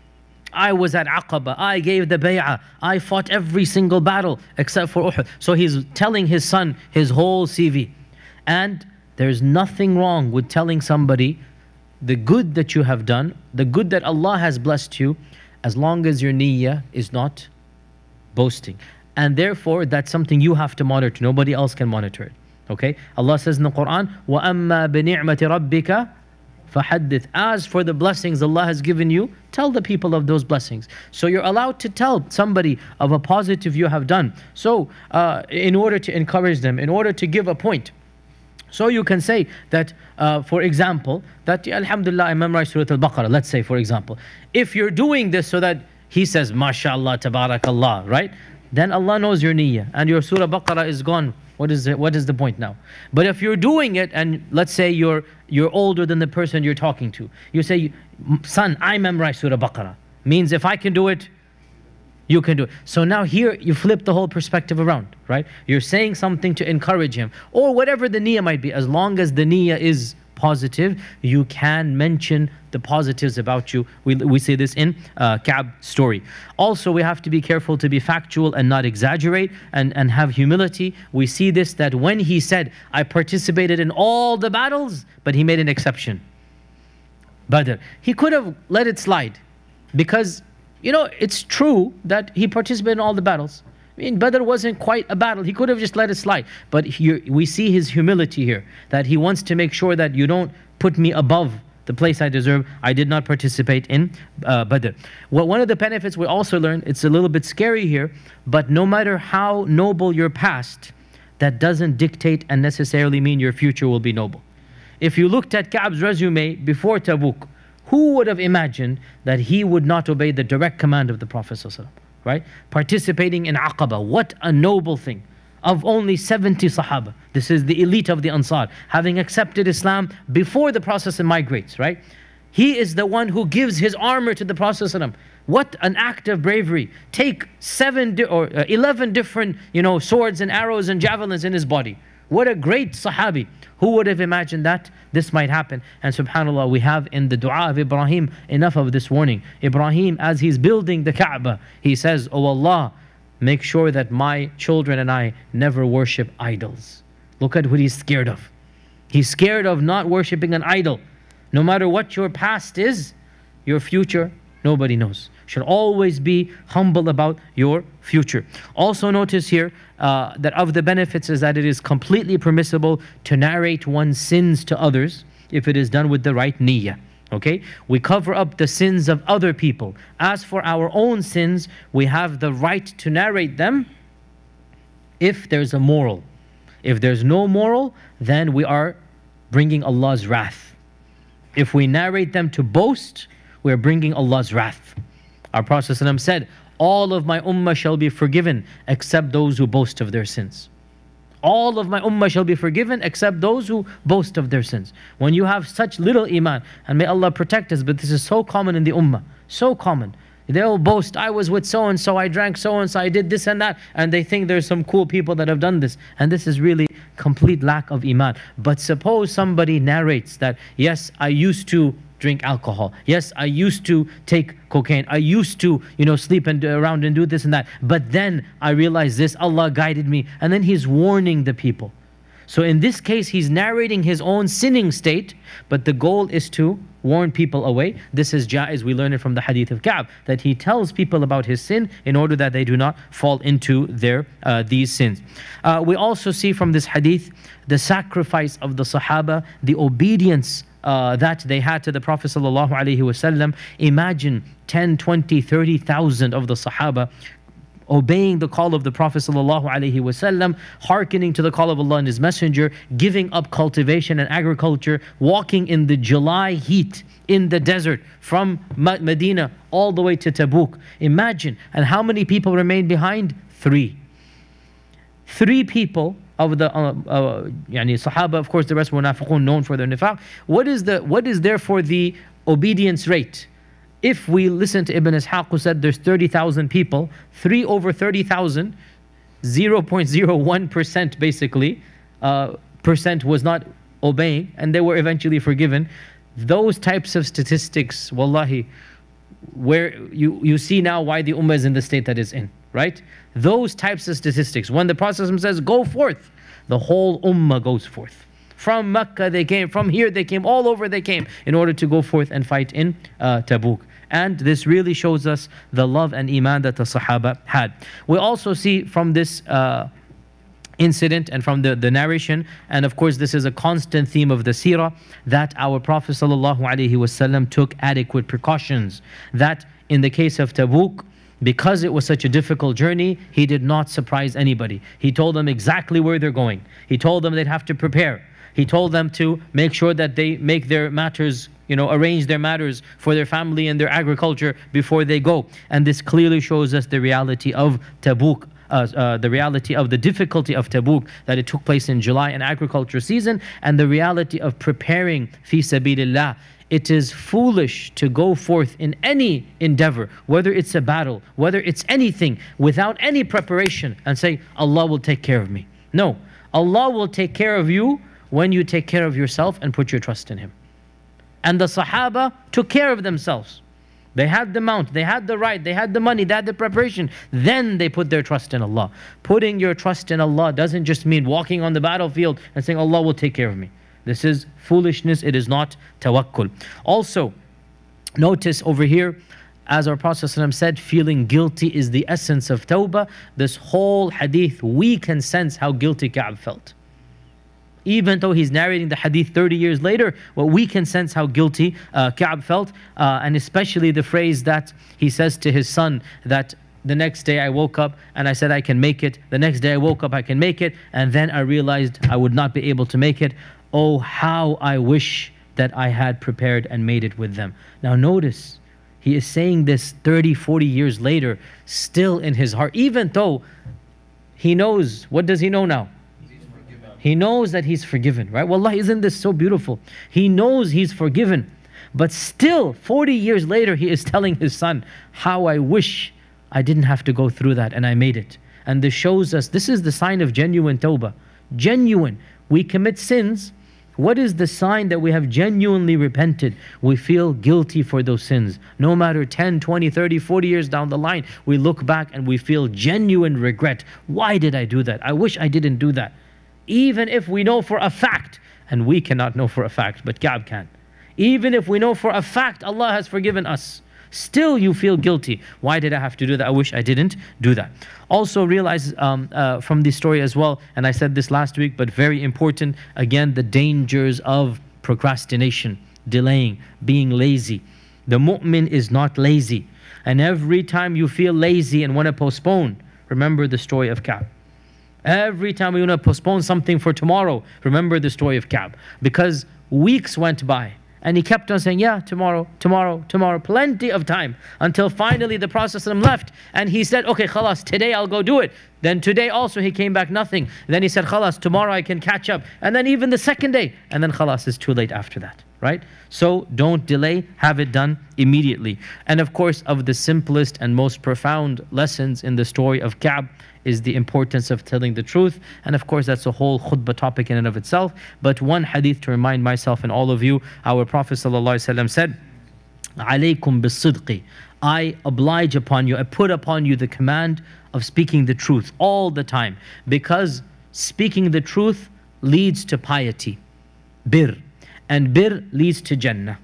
I was at Aqaba, I gave the bay'ah, I fought every single battle except for Uhud. So he's telling his son his whole CV. And there's nothing wrong with telling somebody the good that you have done, the good that Allah has blessed you, as long as your niyyah is not boasting. And therefore, that's something you have to monitor. Nobody else can monitor it. Okay? Allah says in the Quran, وَأَمَّا بِنِعْمَةِ رَبِّكَ فَحَدِّثْ. As for the blessings Allah has given you, tell the people of those blessings. So you're allowed to tell somebody of a positive you have done. So in order to encourage them, in order to give a point. So you can say that, for example, that Alhamdulillah, I memorized Surah Al-Baqarah, let's say for example. If you're doing this so that he says, MashaAllah, Tabarakallah, right? Then Allah knows your niyyah and your Surah Baqarah is gone. What is the point now? But if you're doing it and let's say you're older than the person you're talking to. You say, son, I memorized Surah Baqarah. Means if I can do it, you can do it. So now here you flip the whole perspective around, right? You're saying something to encourage him or whatever the niyyah might be. As long as the niyyah is positive, you can mention the positives about you. We say this in Ka'b story. Also, we have to be careful to be factual and not exaggerate and have humility. We see this that when he said, I participated in all the battles, but he made an exception. Badr. He could have let it slide because, you know, it's true that he participated in all the battles. I mean, Badr wasn't quite a battle. He could have just let it slide. But here, we see his humility here, that he wants to make sure that you don't put me above the place I deserve. I did not participate in Badr. Well, one of the benefits we also learned, it's a little bit scary here, but no matter how noble your past, that doesn't dictate and necessarily mean your future will be noble. If you looked at Ka'b's resume before Tabuk, who would have imagined that he would not obey the direct command of the Prophet ﷺ? Right? Participating in Aqaba, what a noble thing. Of only 70 Sahaba. This is the elite of the Ansar. Having accepted Islam before the Prophet migrates, right? He is the one who gives his armor to the Prophet. What an act of bravery. Take 11 different, swords and arrows and javelins in his body. What a great Sahabi. Who would have imagined that this might happen? And subhanAllah, we have in the dua of Ibrahim enough of this warning. Ibrahim, as he's building the Kaaba, he says, "Oh Allah, make sure that my children and I never worship idols." Look at what he's scared of. He's scared of not worshipping an idol. No matter what your past is, your future, nobody knows. Should always be humble about your future. Also notice here that of the benefits is that it is completely permissible to narrate one's sins to others if it is done with the right niyyah. Okay? We cover up the sins of other people. As for our own sins, we have the right to narrate them if there's a moral. If there's no moral, then we are bringing Allah's wrath. If we narrate them to boast, we are bringing Allah's wrath. Our Prophet ﷺ said, all of my ummah shall be forgiven except those who boast of their sins. All of my ummah shall be forgiven except those who boast of their sins. When you have such little iman, and may Allah protect us, but this is so common in the ummah, so common. They'll boast, I was with so-and-so, I drank so-and-so, I did this and that, and they think there's some cool people that have done this. And this is really complete lack of iman. But suppose somebody narrates that, yes, I used to drink alcohol. Yes, I used to take cocaine. I used to, sleep around and do this and that. But then I realized this, Allah guided me. And then he's warning the people. So in this case, he's narrating his own sinning state, but the goal is to warn people away. This is jaiz. We learn it from the hadith of Ka'b, that he tells people about his sin in order that they do not fall into these sins. We also see from this hadith the sacrifice of the Sahaba, the obedience that they had to the Prophet ﷺ. Imagine 10, 20, 30,000 of the Sahaba obeying the call of the Prophet ﷺ, hearkening to the call of Allah and His Messenger, giving up cultivation and agriculture, walking in the July heat in the desert from Medina all the way to Tabuk. Imagine. And how many people remained behind? 3. 3 people of the Sahaba. Of course, the rest were munafiqun, known for their nifaq. What is therefore the obedience rate? If we listen to Ibn Ishaq, who said there's 30,000 people, 3 over 30,000, 0.01% basically, percent was not obeying, and they were eventually forgiven. Those types of statistics, wallahi, where you see now why the ummah is in the state that it's in, right? Those types of statistics, when the Prophet says, go forth, the whole ummah goes forth. From Mecca they came, from here they came, all over they came in order to go forth and fight in Tabuk. And this really shows us the love and iman that the Sahaba had. We also see from this incident and from the narration, and of course this is a constant theme of the Seerah, that our Prophet ﷺ took adequate precautions. That in the case of Tabuk, because it was such a difficult journey, he did not surprise anybody. He told them exactly where they're going. He told them they'd have to prepare. He told them to make sure that they make their matters, arrange their matters for their family and their agriculture before they go. And this clearly shows us the reality of Tabuk, the reality of the difficulty of Tabuk, that it took place in July, an agriculture season, and the reality of preparing fi sabilillah. It is foolish to go forth in any endeavor, whether it's a battle, whether it's anything, without any preparation and say, Allah will take care of me. No, Allah will take care of you when you take care of yourself and put your trust in Him. And the Sahaba took care of themselves. They had the mount, they had the ride, they had the money, they had the preparation. Then they put their trust in Allah. Putting your trust in Allah doesn't just mean walking on the battlefield and saying, Allah will take care of me. This is foolishness, it is not tawakkul. Also, notice over here, as our Prophet ﷺ said, feeling guilty is the essence of tawbah. This whole hadith, we can sense how guilty Ka'b felt. Even though he's narrating the hadith 30 years later, well, we can sense how guilty Ka'b felt, and especially the phrase that he says to his son, that the next day I woke up and I said I can make it. The next day I woke up, I can make it, and then I realized I would not be able to make it. Oh, how I wish that I had prepared and made it with them. Now notice, he is saying this 30, 40 years later, still in his heart, even though he knows, what does he know now? He knows that he's forgiven, right? Wallahi, isn't this so beautiful? He knows he's forgiven, but still 40 years later he is telling his son, how I wish I didn't have to go through that and I made it. And this shows us, this is the sign of genuine tawbah. Genuine. We commit sins. What is the sign that we have genuinely repented? We feel guilty for those sins. No matter 10, 20, 30, 40 years down the line, we look back and we feel genuine regret. Why did I do that? I wish I didn't do that. Even if we know for a fact, and we cannot know for a fact, but Ka'b can. Even if we know for a fact Allah has forgiven us, still you feel guilty. Why did I have to do that? I wish I didn't do that. Also realize from the story as well, and I said this last week, but very important, again, the dangers of procrastination, delaying, being lazy. The mu'min is not lazy. And every time you feel lazy and want to postpone, remember the story of Ka'b. Every time we want to postpone something for tomorrow, remember the story of Ka'b. Because weeks went by, and he kept on saying, yeah, tomorrow, tomorrow, tomorrow, plenty of time. Until finally the Prophet ﷺ left. And he said, okay, khalas, today I'll go do it. Then today also he came back, nothing. Then he said, khalas, tomorrow I can catch up. And then even the second day. And then khalas, it's too late after that, right? So don't delay, have it done immediately. And of course, of the simplest and most profound lessons in the story of Ka'b is the importance of telling the truth. And of course, that's a whole khutbah topic in and of itself. But one hadith to remind myself and all of you, our Prophet ﷺ said, alaykum bis-sidqi. I oblige upon you, I put upon you the command of speaking the truth all the time. Because speaking the truth leads to piety, bir. And bir leads to Jannah.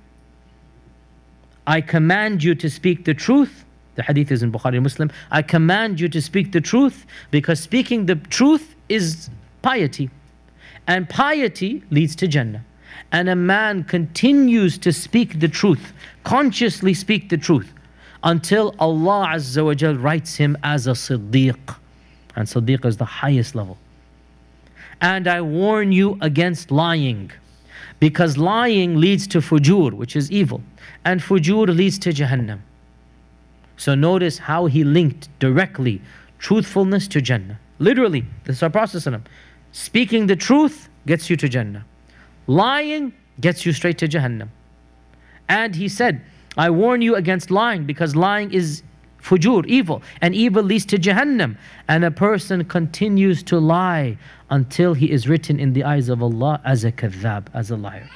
I command you to speak the truth. The hadith is in Bukhari and Muslim. I command you to speak the truth, because speaking the truth is piety. And piety leads to Jannah. And a man continues to speak the truth, consciously speak the truth, until Allah Azza wa Jal writes him as a Siddiq. And Siddiq is the highest level. And I warn you against lying, because lying leads to fujur, which is evil. And fujur leads to Jahannam. So notice how he linked directly truthfulness to Jannah. Literally, this is our Prophet ﷺ. Speaking the truth gets you to Jannah. Lying gets you straight to Jahannam. And he said, I warn you against lying, because lying is fujur, evil. And evil leads to Jahannam. And a person continues to lie until he is written in the eyes of Allah as a kadhab, as a liar.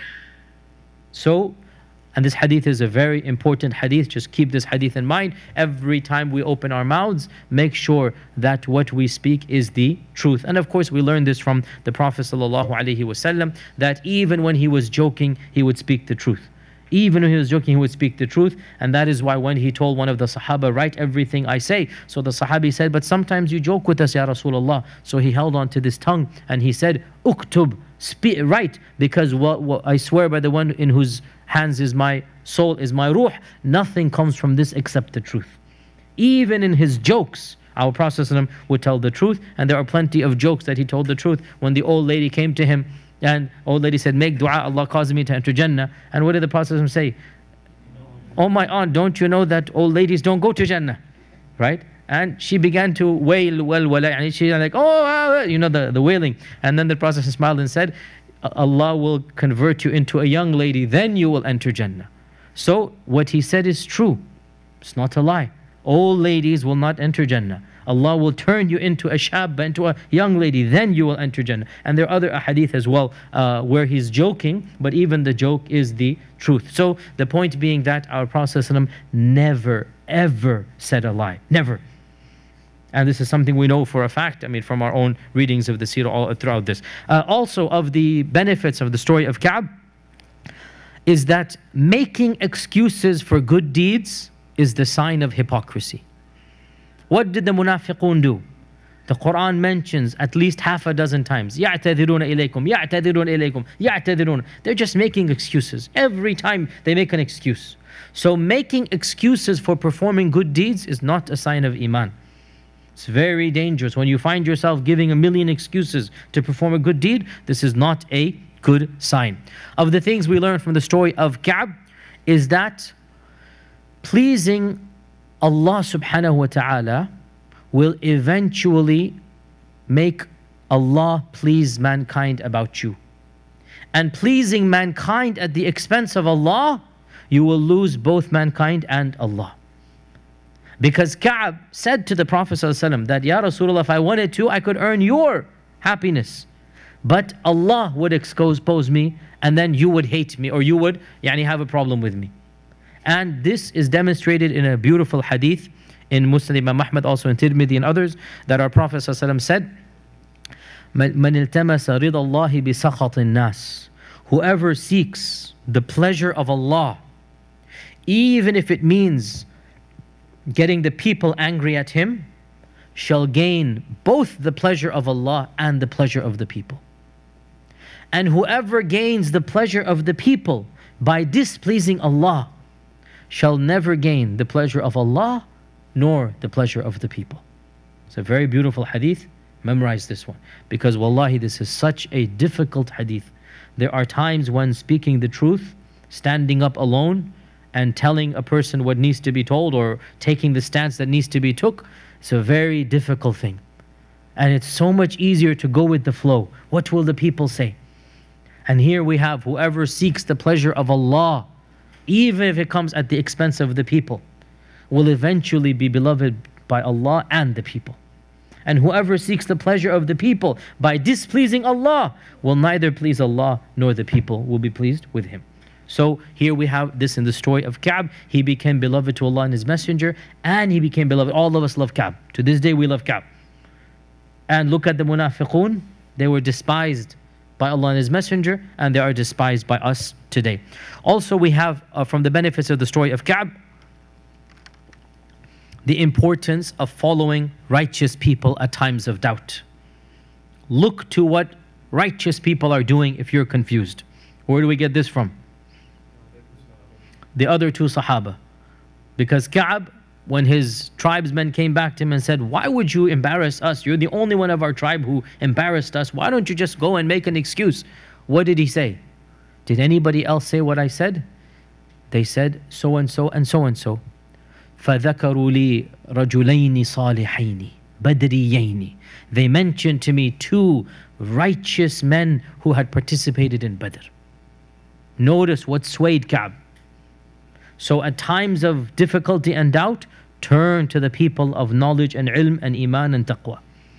So, and this hadith is a very important hadith. Just keep this hadith in mind. Every time we open our mouths, make sure that what we speak is the truth. And of course, we learned this from the Prophet ﷺ, that even when he was joking, he would speak the truth. Even when he was joking, he would speak the truth. And that is why when he told one of the Sahaba, write everything I say. So the Sahabi said, but sometimes you joke with us, Ya Rasulullah. So he held on to this tongue and he said, Uktub, write, because I swear by the one in whose hands is my soul, is my ruh, nothing comes from this except the truth. Even in his jokes, our Prophet ﷺ would tell the truth. And there are plenty of jokes that he told the truth. When the old lady came to him, and old lady said, make dua, Allah caused me to enter Jannah. And what did the Prophet ﷺ say? Oh my aunt, don't you know that old ladies don't go to Jannah? Right? And she began to wail, and she's like, oh, you know, the wailing. And then the Prophet smiled and said, Allah will convert you into a young lady, then you will enter Jannah. So what he said is true. It's not a lie. Old ladies will not enter Jannah. Allah will turn you into a shabba, into a young lady, then you will enter Jannah. And there are other ahadith as well where he's joking, but even the joke is the truth. So the point being that our Prophet ﷺ never, ever said a lie. Never. And this is something we know for a fact, I mean, from our own readings of the Seerah all throughout this. Also, of the benefits of the story of Ka'b is that making excuses for good deeds is the sign of hypocrisy. What did the munafiqun do? The Quran mentions at least half a dozen times, يَعْتَذِرُونَ إِلَيْكُمْ يَعْتَذِرُونَ إِلَيْكُمْ يَعْتَذِرُونَ. They're just making excuses. Every time they make an excuse. So making excuses for performing good deeds is not a sign of Iman. It's very dangerous. When you find yourself giving a million excuses to perform a good deed, this is not a good sign. Of the things we learn from the story of Ka'b is that pleasing Allah subhanahu wa ta'ala will eventually make Allah please mankind about you. And pleasing mankind at the expense of Allah, you will lose both mankind and Allah. Because Ka'b said to the Prophet ﷺ that, Ya Rasulullah, if I wanted to, I could earn your happiness. but Allah would expose me, and then you would hate me, or you would have a problem with me. And this is demonstrated in a beautiful hadith in Muslim Imam Ahmad, also in Tirmidhi and others, that our Prophet ﷺ said, مَنْ الْتَمَسَ رِضَى اللَّهِ بِسَخَطِ النَّاسِ, whoever seeks the pleasure of Allah, even if it means getting the people angry at him, shall gain both the pleasure of Allah and the pleasure of the people. And whoever gains the pleasure of the people by displeasing Allah shall never gain the pleasure of Allah nor the pleasure of the people. It's a very beautiful hadith. Memorize this one, because wallahi, this is such a difficult hadith. There are times when speaking the truth, standing up alone and telling a person what needs to be told, or taking the stance that needs to be took, it's a very difficult thing. And it's so much easier to go with the flow. What will the people say? And here we have, whoever seeks the pleasure of Allah, even if it comes at the expense of the people, will eventually be beloved by Allah and the people. And whoever seeks the pleasure of the people by displeasing Allah will neither please Allah nor the people will be pleased with him. So here we have this in the story of Ka'b. He became beloved to Allah and His Messenger, and he became beloved. All of us love Ka'b. To this day we love Ka'b. And look at the munafiqun. They were despised by Allah and His Messenger, and they are despised by us today. Also we have from the benefits of the story of Ka'b, the importance of following righteous people at times of doubt. Look to what righteous people are doing if you're confused. Where do we get this from? The other two Sahaba. Because Ka'b, when his tribesmen came back to him and said, why would you embarrass us? You're the only one of our tribe who embarrassed us. Why don't you just go and make an excuse? What did he say? Did anybody else say what I said? They said so and so and so and so. فَذَكَرُوا لِي رَجُلَيْنِ صَالِحَيْنِ بَدْرِيَيْنِ. They mentioned to me two righteous men who had participated in Badr. Notice what swayed Ka'b. So at times of difficulty and doubt, turn to the people of knowledge and ilm and iman and taqwa,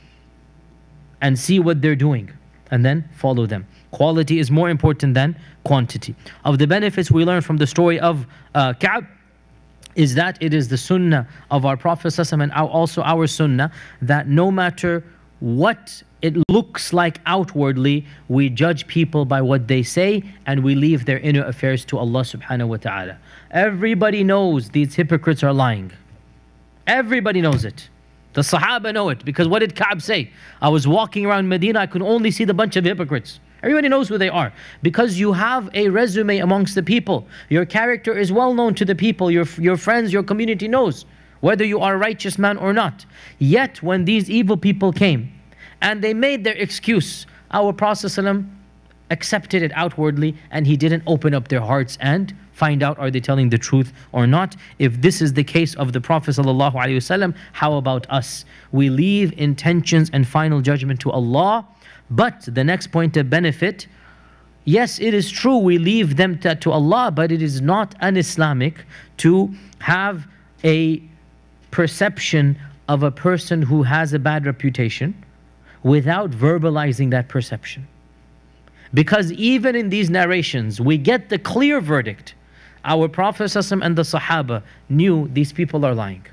and see what they're doing, and then follow them. Quality is more important than quantity. Of the benefits we learn from the story of Ka'b is that it is the sunnah of our Prophet ﷺ, and also our sunnah, that no matter what it looks like outwardly, we judge people by what they say, and we leave their inner affairs to Allah subhanahu wa ta'ala. Everybody knows these hypocrites are lying. Everybody knows it. The Sahaba know it, because what did Ka'b say? I was walking around Medina, I could only see the bunch of hypocrites. Everybody knows who they are, because you have a resume amongst the people. Your character is well known to the people. Your friends, your community knows whether you are a righteous man or not. Yet when these evil people came and they made their excuse, our Prophet ﷺ accepted it outwardly, and he didn't open up their hearts and find out, are they telling the truth or not? If this is the case of the Prophet ﷺ, how about us? We leave intentions and final judgment to Allah. But the next point of benefit, yes, it is true we leave them to Allah, but it is not un-Islamic to have a perception of a person who has a bad reputation without verbalizing that perception. Because even in these narrations, we get the clear verdict. Our Prophet ﷺ and the Sahaba knew these people are lying.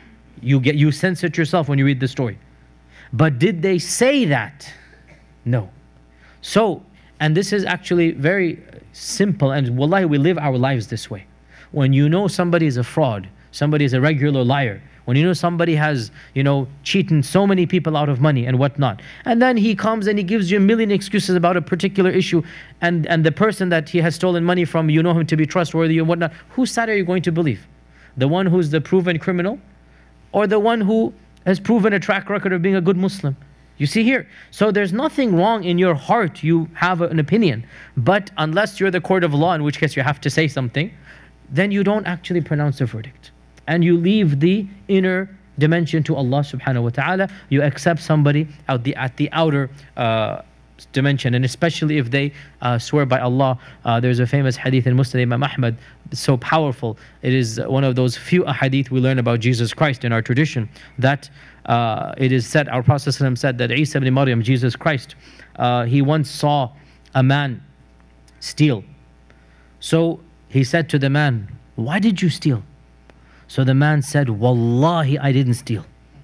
You sense it yourself when you read the story. But did they say that? No. So, and this is actually very simple, and wallahi, we live our lives this way. When you know somebody is a fraud, somebody is a regular liar, when you know somebody has, cheated so many people out of money and whatnot, and then he comes and he gives you a million excuses about a particular issue, and the person that he has stolen money from, you know him to be trustworthy and whatnot, whose side are you going to believe? The one who's the proven criminal, or the one who has proven a track record of being a good Muslim? You see here, so there's nothing wrong in your heart. You have an opinion, but unless you're the court of law, in which case you have to say something, then you don't actually pronounce a verdict, and you leave the inner dimension to Allah subhanahu wa ta'ala. You accept somebody at the outer to mention, and especially if they swear by Allah. There's a famous hadith in Musnad Imam Ahmad, so powerful. It is one of those few hadith we learn about Jesus Christ in our tradition, that it is said, our Prophet ﷺ said that Isa ibn Maryam, Jesus Christ, he once saw a man steal. So he said to the man, "Why did you steal?" So the man said, "Wallahi, I didn't steal."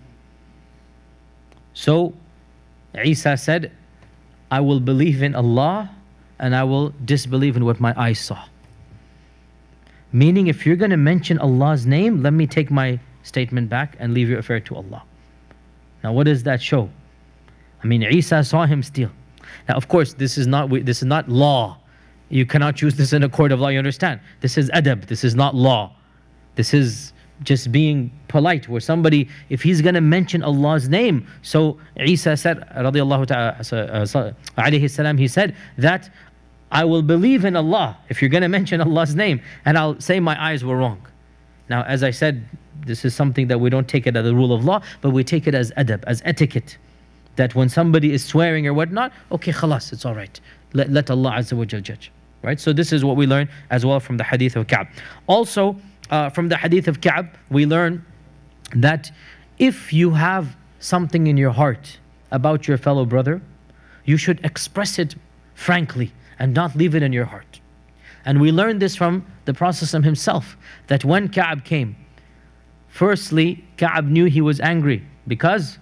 So Isa said, "I will believe in Allah and I will disbelieve in what my eyes saw." Meaning, if you're going to mention Allah's name, let me take my statement back and leave your affair to Allah. Now what does that show? I mean, Isa saw him steal. Now of course, this is not law. You cannot use this in a court of law, you understand? This is adab, this is not law. This is just being polite, where somebody, if he's going to mention Allah's name, so Isa said, radiyallahu ta'ala, alayhi salam, he said that I will believe in Allah if you're going to mention Allah's name, and I'll say my eyes were wrong. Now, as I said, this is something that we don't take it as a rule of law, but we take it as adab, as etiquette. That when somebody is swearing or whatnot, okay, khalas, it's all right. Let Allah Azza wa Jal judge. Right? So this is what we learn as well from the hadith of Ka'b. Also, from the hadith of Ka'b, we learn that if you have something in your heart about your fellow brother, you should express it frankly and not leave it in your heart. And we learn this from the Prophet himself, that when Ka'b came, firstly, Ka'b knew he was angry because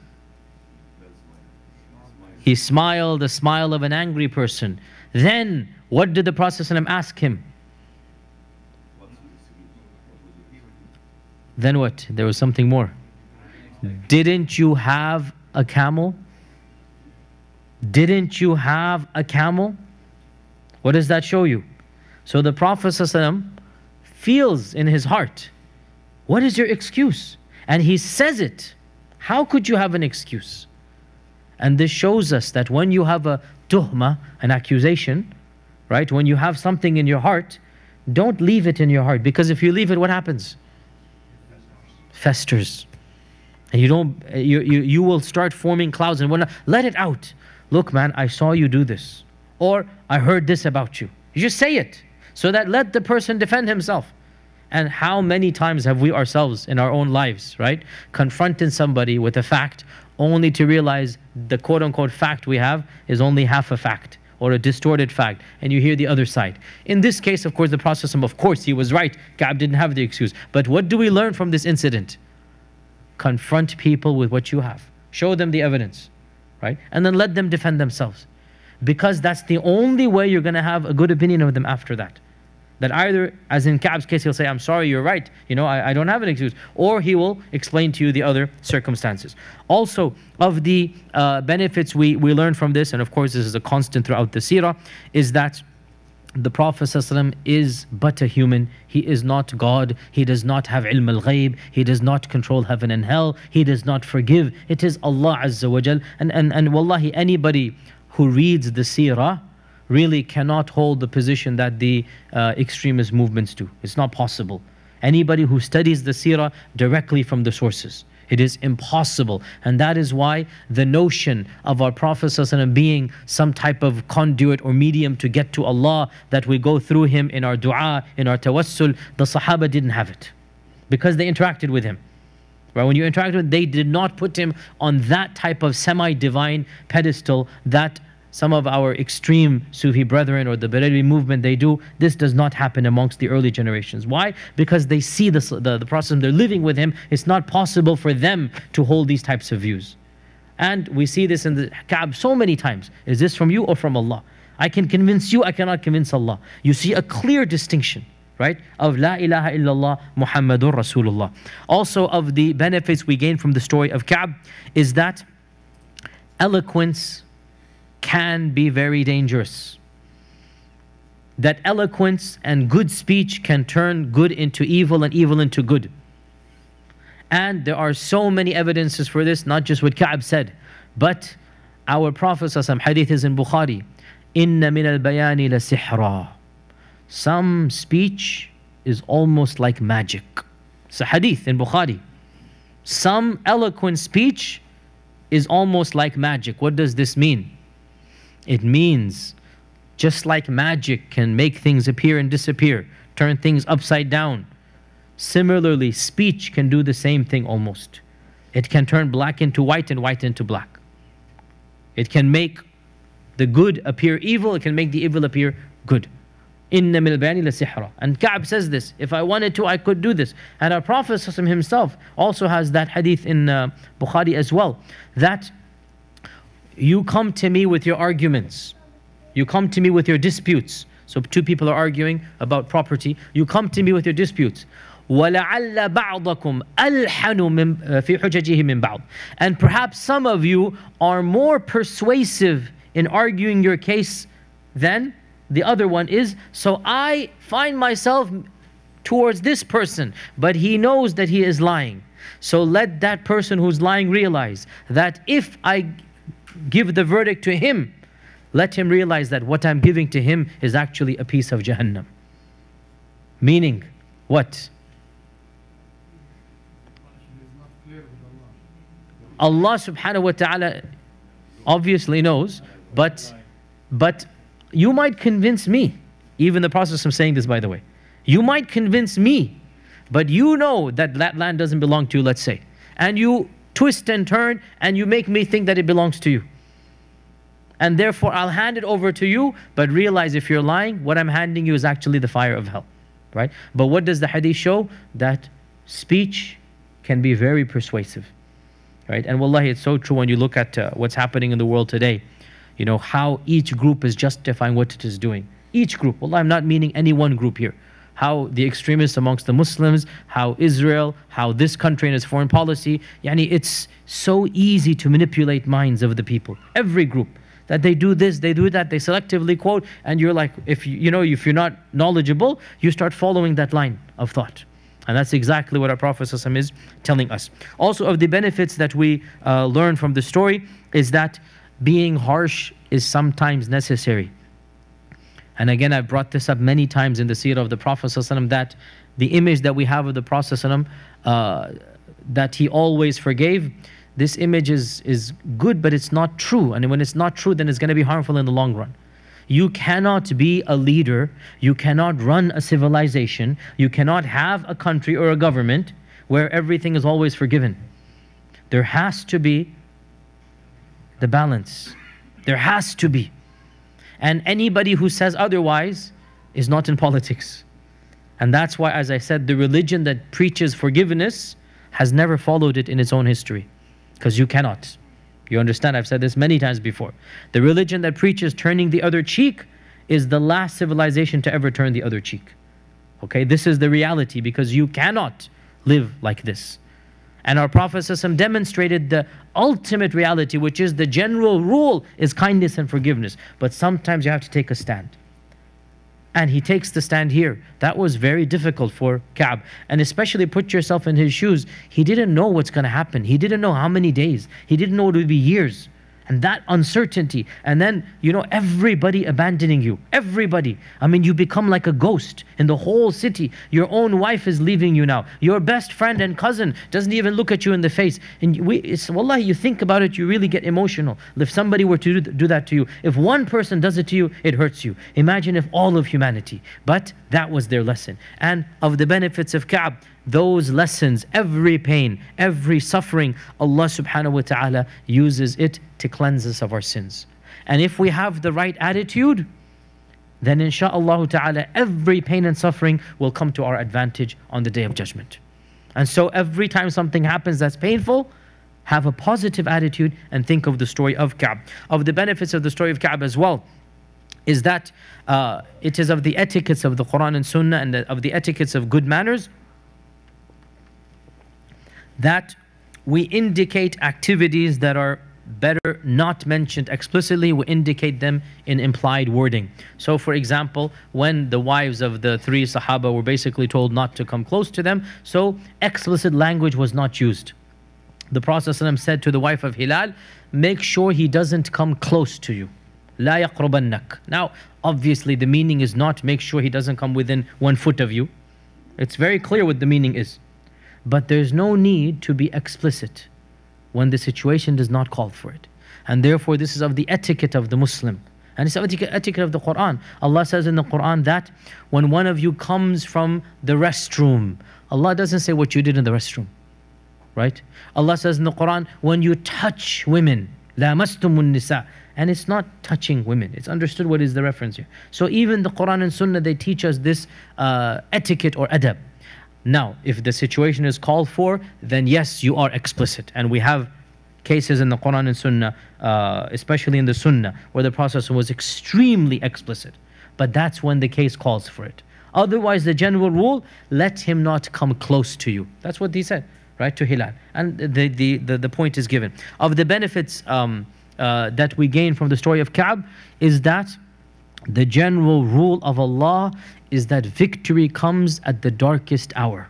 he smiled the smile of an angry person. Then, what did the Prophet ask him? Then what? There was something more. Didn't you have a camel? Didn't you have a camel? What does that show you? So the Prophet feels in his heart, what is your excuse? And he says it. How could you have an excuse? And this shows us that when you have a tuhma, an accusation, right? When you have something in your heart, don't leave it in your heart, because if you leave it, what happens? Festers. And you will start forming clouds and whatnot. Let it out. Look, man, I saw you do this, or I heard this about you. You just say it, so that let the person defend himself. And how many times have we ourselves in our own lives, right, confronted somebody with a fact only to realize the quote-unquote fact we have is only half a fact, or a distorted fact, and you hear the other side. In this case, of course, the Prophet, of course, he was right. Ka'b didn't have the excuse. But what do we learn from this incident? Confront people with what you have. Show them the evidence, right? And then let them defend themselves. Because that's the only way you're going to have a good opinion of them after that. That either, as in Ka'b's case, he'll say, I'm sorry, you're right. You know, I don't have an excuse. Or he will explain to you the other circumstances. Also, of the benefits we learn from this, and of course this is a constant throughout the seerah, is that the Prophet ﷺ is but a human. He is not God. He does not have ilm al-ghayb. He does not control heaven and hell. He does not forgive. It is Allah Azza wa Jal. And wallahi, anybody who reads the seerah really cannot hold the position that the extremist movements do. It's not possible. Anybody who studies the seerah directly from the sources, it is impossible. And that is why the notion of our Prophet ﷺ being some type of conduit or medium to get to Allah, that we go through him in our dua, in our tawassul, the Sahaba didn't have it, because they interacted with him. Right? When you interact with him, they did not put him on that type of semi-divine pedestal that some of our extreme Sufi brethren or the Barelvi movement, they do. This does not happen amongst the early generations. Why? Because they see the process, they're living with him. It's not possible for them to hold these types of views. And we see this in the Ka'b so many times. Is this from you or from Allah? I can convince you, I cannot convince Allah. You see a clear distinction, right, of La ilaha illallah Muhammadur Rasulullah. Also, of the benefits we gain from the story of Ka'b is that eloquence can be very dangerous. That eloquence and good speech can turn good into evil and evil into good. And there are so many evidences for this, not just what Ka'b said, but our Prophet ﷺ, hadith is in Bukhari, Inna min al-bayani la sihra. Some speech is almost like magic. It's a hadith in Bukhari. Some eloquent speech is almost like magic. What does this mean? It means just like magic can make things appear and disappear, turn things upside down, similarly, speech can do the same thing almost. It can turn black into white and white into black. It can make the good appear evil, it can make the evil appear good. Inna min al-bayani la sihra. And Ka'b says this, if I wanted to, I could do this. And our Prophet himself also has that hadith in Bukhari as well, that you come to me with your arguments, you come to me with your disputes. So two people are arguing about property, you come to me with your disputes. وَلَعَلَّ بَعْضَكُمْ أَلْحَنُ فِي حُجَجِهِ مِنْ بَعْضٍ. And perhaps some of you are more persuasive in arguing your case than the other one is. So I find myself towards this person, but he knows that he is lying. So let that person who's lying realize that if I give the verdict to him, let him realize that what I'm giving to him is actually a piece of Jahannam. Meaning, what? Allah subhanahu wa ta'ala obviously knows, but you might convince me. Even the Prophet is saying this, by the way. You might convince me, but you know that that land doesn't belong to you, let's say. And you twist and turn and you make me think that it belongs to you. And therefore I'll hand it over to you, but realize if you're lying, what I'm handing you is actually the fire of hell. Right? But what does the hadith show? That speech can be very persuasive. Right? And wallahi, it's so true when you look at what's happening in the world today. You know, how each group is justifying what it is doing. Each group. Wallah, I'm not meaning any one group here. How the extremists amongst the Muslims, how Israel, how this country and its foreign policy. Yani it's so easy to manipulate minds of the people. Every group. That they do this, they do that, they selectively quote, and you're like, if you're not knowledgeable, you start following that line of thought. And that's exactly what our Prophet ﷺ is telling us. Also, of the benefits that we learn from the story is that being harsh is sometimes necessary. And again, I've brought this up many times in the seerah of the Prophet ﷺ, that the image that we have of the Prophet ﷺ, that he always forgave, this image is good, but it's not true. And when it's not true, then it's going to be harmful in the long run. You cannot be a leader, you cannot run a civilization, you cannot have a country or a government where everything is always forgiven. There has to be the balance. There has to be. And anybody who says otherwise is not in politics. And that's why, as I said, the religion that preaches forgiveness has never followed it in its own history. Because you cannot. You understand? I've said this many times before. The religion that preaches turning the other cheek is the last civilization to ever turn the other cheek. Okay? This is the reality, because you cannot live like this. And our Prophet ﷺ demonstrated the ultimate reality, which is the general rule is kindness and forgiveness. But sometimes you have to take a stand. And he takes the stand here. That was very difficult for Ka'b. And especially put yourself in his shoes. He didn't know what's going to happen. He didn't know how many days. He didn't know it would be years. And that uncertainty. And then, everybody abandoning you. Everybody. I mean, you become like a ghost in the whole city. Your own wife is leaving you now. Your best friend and cousin doesn't even look at you in the face. And wallahi, you think about it, you really get emotional. If somebody were to do that to you, if one person does it to you, it hurts you. Imagine if all of humanity. But that was their lesson. And of the benefits of Ka'b, those lessons, every pain, every suffering, Allah subhanahu wa ta'ala uses it to cleanse us of our sins. And if we have the right attitude, then insha'Allah ta'ala every pain and suffering will come to our advantage on the Day of Judgment. And so every time something happens that's painful, have a positive attitude and think of the story of Ka'b. Of the benefits of the story of Ka'b as well is that it is of the etiquettes of the Quran and Sunnah and of the etiquettes of good manners that we indicate activities that are better not mentioned explicitly, we indicate them in implied wording. So for example, when the wives of the three Sahaba were basically told not to come close to them, so explicit language was not used. The Prophet ﷺ said to the wife of Hilal, make sure he doesn't come close to you. لا يقربنك. Now, obviously the meaning is not make sure he doesn't come within 1 foot of you. It's very clear what the meaning is. But there's no need to be explicit when the situation does not call for it. And therefore this is of the etiquette of the Muslim, And it's etiquette of the Quran. Allah says in the Quran that when one of you comes from the restroom, Allah doesn't say what you did in the restroom, right? Allah says in the Quran, when you touch women, لَمَسْتُمُ النِّسَاء, and it's not touching women. It's understood what is the reference here. So even the Quran and Sunnah, they teach us this etiquette or adab. Now, if the situation is called for, then yes, you are explicit. And we have cases in the Quran and Sunnah, especially in the Sunnah, where the Prophet was extremely explicit. But that's when the case calls for it. Otherwise, the general rule, let him not come close to you. That's what he said, right, to Hilal. And the point is given. Of the benefits that we gain from the story of Ka'b is that the general rule of Allah is that victory comes at the darkest hour.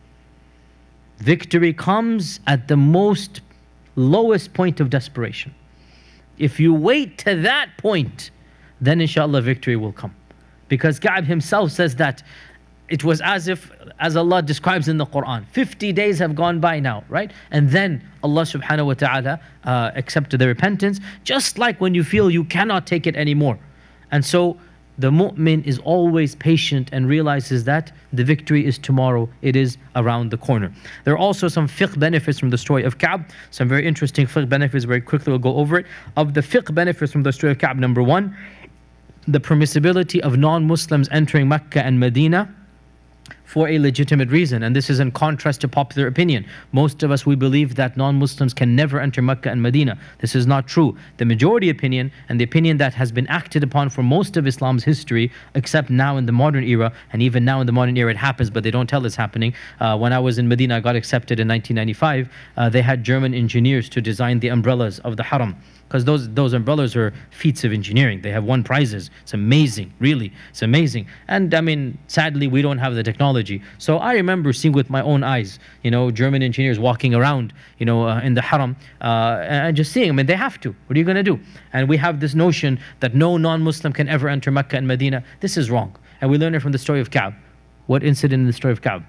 Victory comes at the most lowest point of desperation. If you wait to that point, then inshallah victory will come. Because Ka'b himself says that it was as if, as Allah describes in the Quran, 50 days have gone by now, right? And then Allah subhanahu wa ta'ala accepted the repentance, just like when you feel you cannot take it anymore. And so the mu'min is always patient and realizes that the victory is tomorrow, it is around the corner. There are also some fiqh benefits from the story of Ka'b, some very interesting fiqh benefits, very quickly we'll go over it. Of the fiqh benefits from the story of Ka'b, number one, the permissibility of non-Muslims entering Mecca and Medina for a legitimate reason. And this is in contrast to popular opinion. Most of us, we believe that non-Muslims can never enter Mecca and Medina. This is not true. The majority opinion, and the opinion that has been acted upon for most of Islam's history, except now in the modern era, and even now in the modern era it happens, but they don't tell it's happening. When I was in Medina, I got accepted in 1995. They had German engineers to design the umbrellas of the Haram. Because those umbrellas are feats of engineering. They have won prizes. It's amazing, really. It's amazing. And I mean, sadly, we don't have the technology. So I remember seeing with my own eyes, you know, German engineers walking around, you know, in the Haram, and just seeing. I mean, they have to. What are you going to do? And we have this notion that no non-Muslim can ever enter Mecca and Medina. This is wrong. And we learn it from the story of Ka'b. What incident in the story of Ka'b?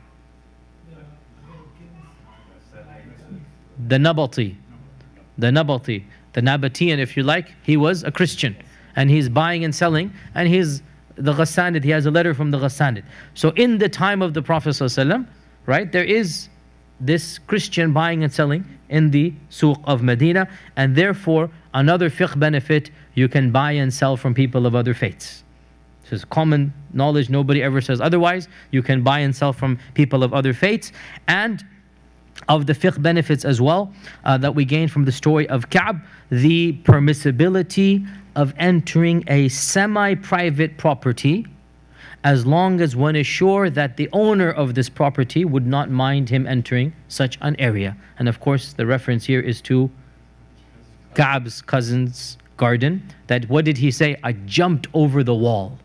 The Nabati. The Nabati. The Nabataean, if you like, he was a Christian. And he's buying and selling. And he's the Ghassanid. He has a letter from the Ghassanid. So in the time of the Prophet ﷺ, right, there is this Christian buying and selling in the Suq of Medina. And therefore, another fiqh benefit, you can buy and sell from people of other faiths. This is common knowledge. Nobody ever says otherwise. You can buy and sell from people of other faiths. And of the fiqh benefits as well that we gain from the story of Ka'b, the permissibility of entering a semi-private property as long as one is sure that the owner of this property would not mind him entering such an area. And of course the reference here is to Ka'b's cousin's garden. That what did he say? I jumped over the wall.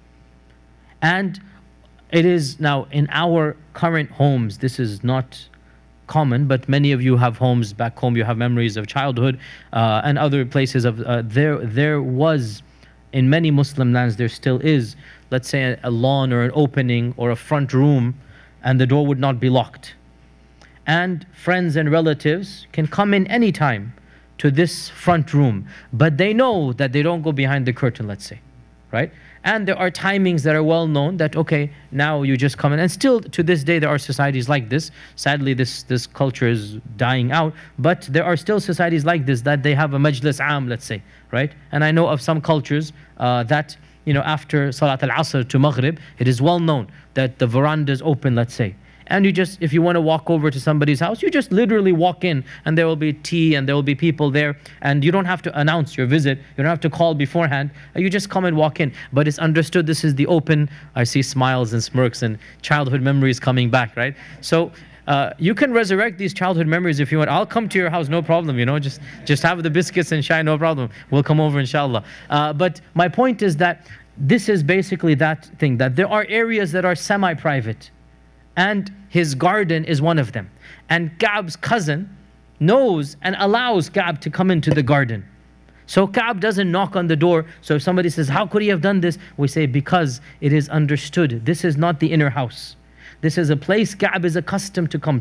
And it is now in our current homes, this is not common, but many of you have homes back home, you have memories of childhood and other places of there was in many Muslim lands, there still is, let's say a lawn or an opening or a front room, and the door would not be locked, and friends and relatives can come in anytime to this front room, but they know that they don't go behind the curtain, let's say, right? And there are timings that are well known that, okay, now you just come in. And still to this day, there are societies like this. Sadly, this culture is dying out. But there are still societies like this that they have a majlis am, let's say, right? And I know of some cultures that, you know, after Salat al-Asr to Maghrib, it is well known that the veranda is open, let's say. And you just, if you want to walk over to somebody's house, you just literally walk in and there will be tea and there will be people there. And you don't have to announce your visit. You don't have to call beforehand. You just come and walk in. But it's understood this is the open. I see smiles and smirks and childhood memories coming back, right? So you can resurrect these childhood memories if you want. I'll come to your house, no problem, you know. Just have the biscuits and chai, no problem. We'll come over, inshallah. But my point is that this is basically that thing, that there are areas that are semi-private. And his garden is one of them. And Ka'b's cousin knows and allows Ka'b to come into the garden. So Ka'b doesn't knock on the door. So if somebody says, how could he have done this? We say, because it is understood. This is not the inner house. This is a place Ka'b is accustomed to come to.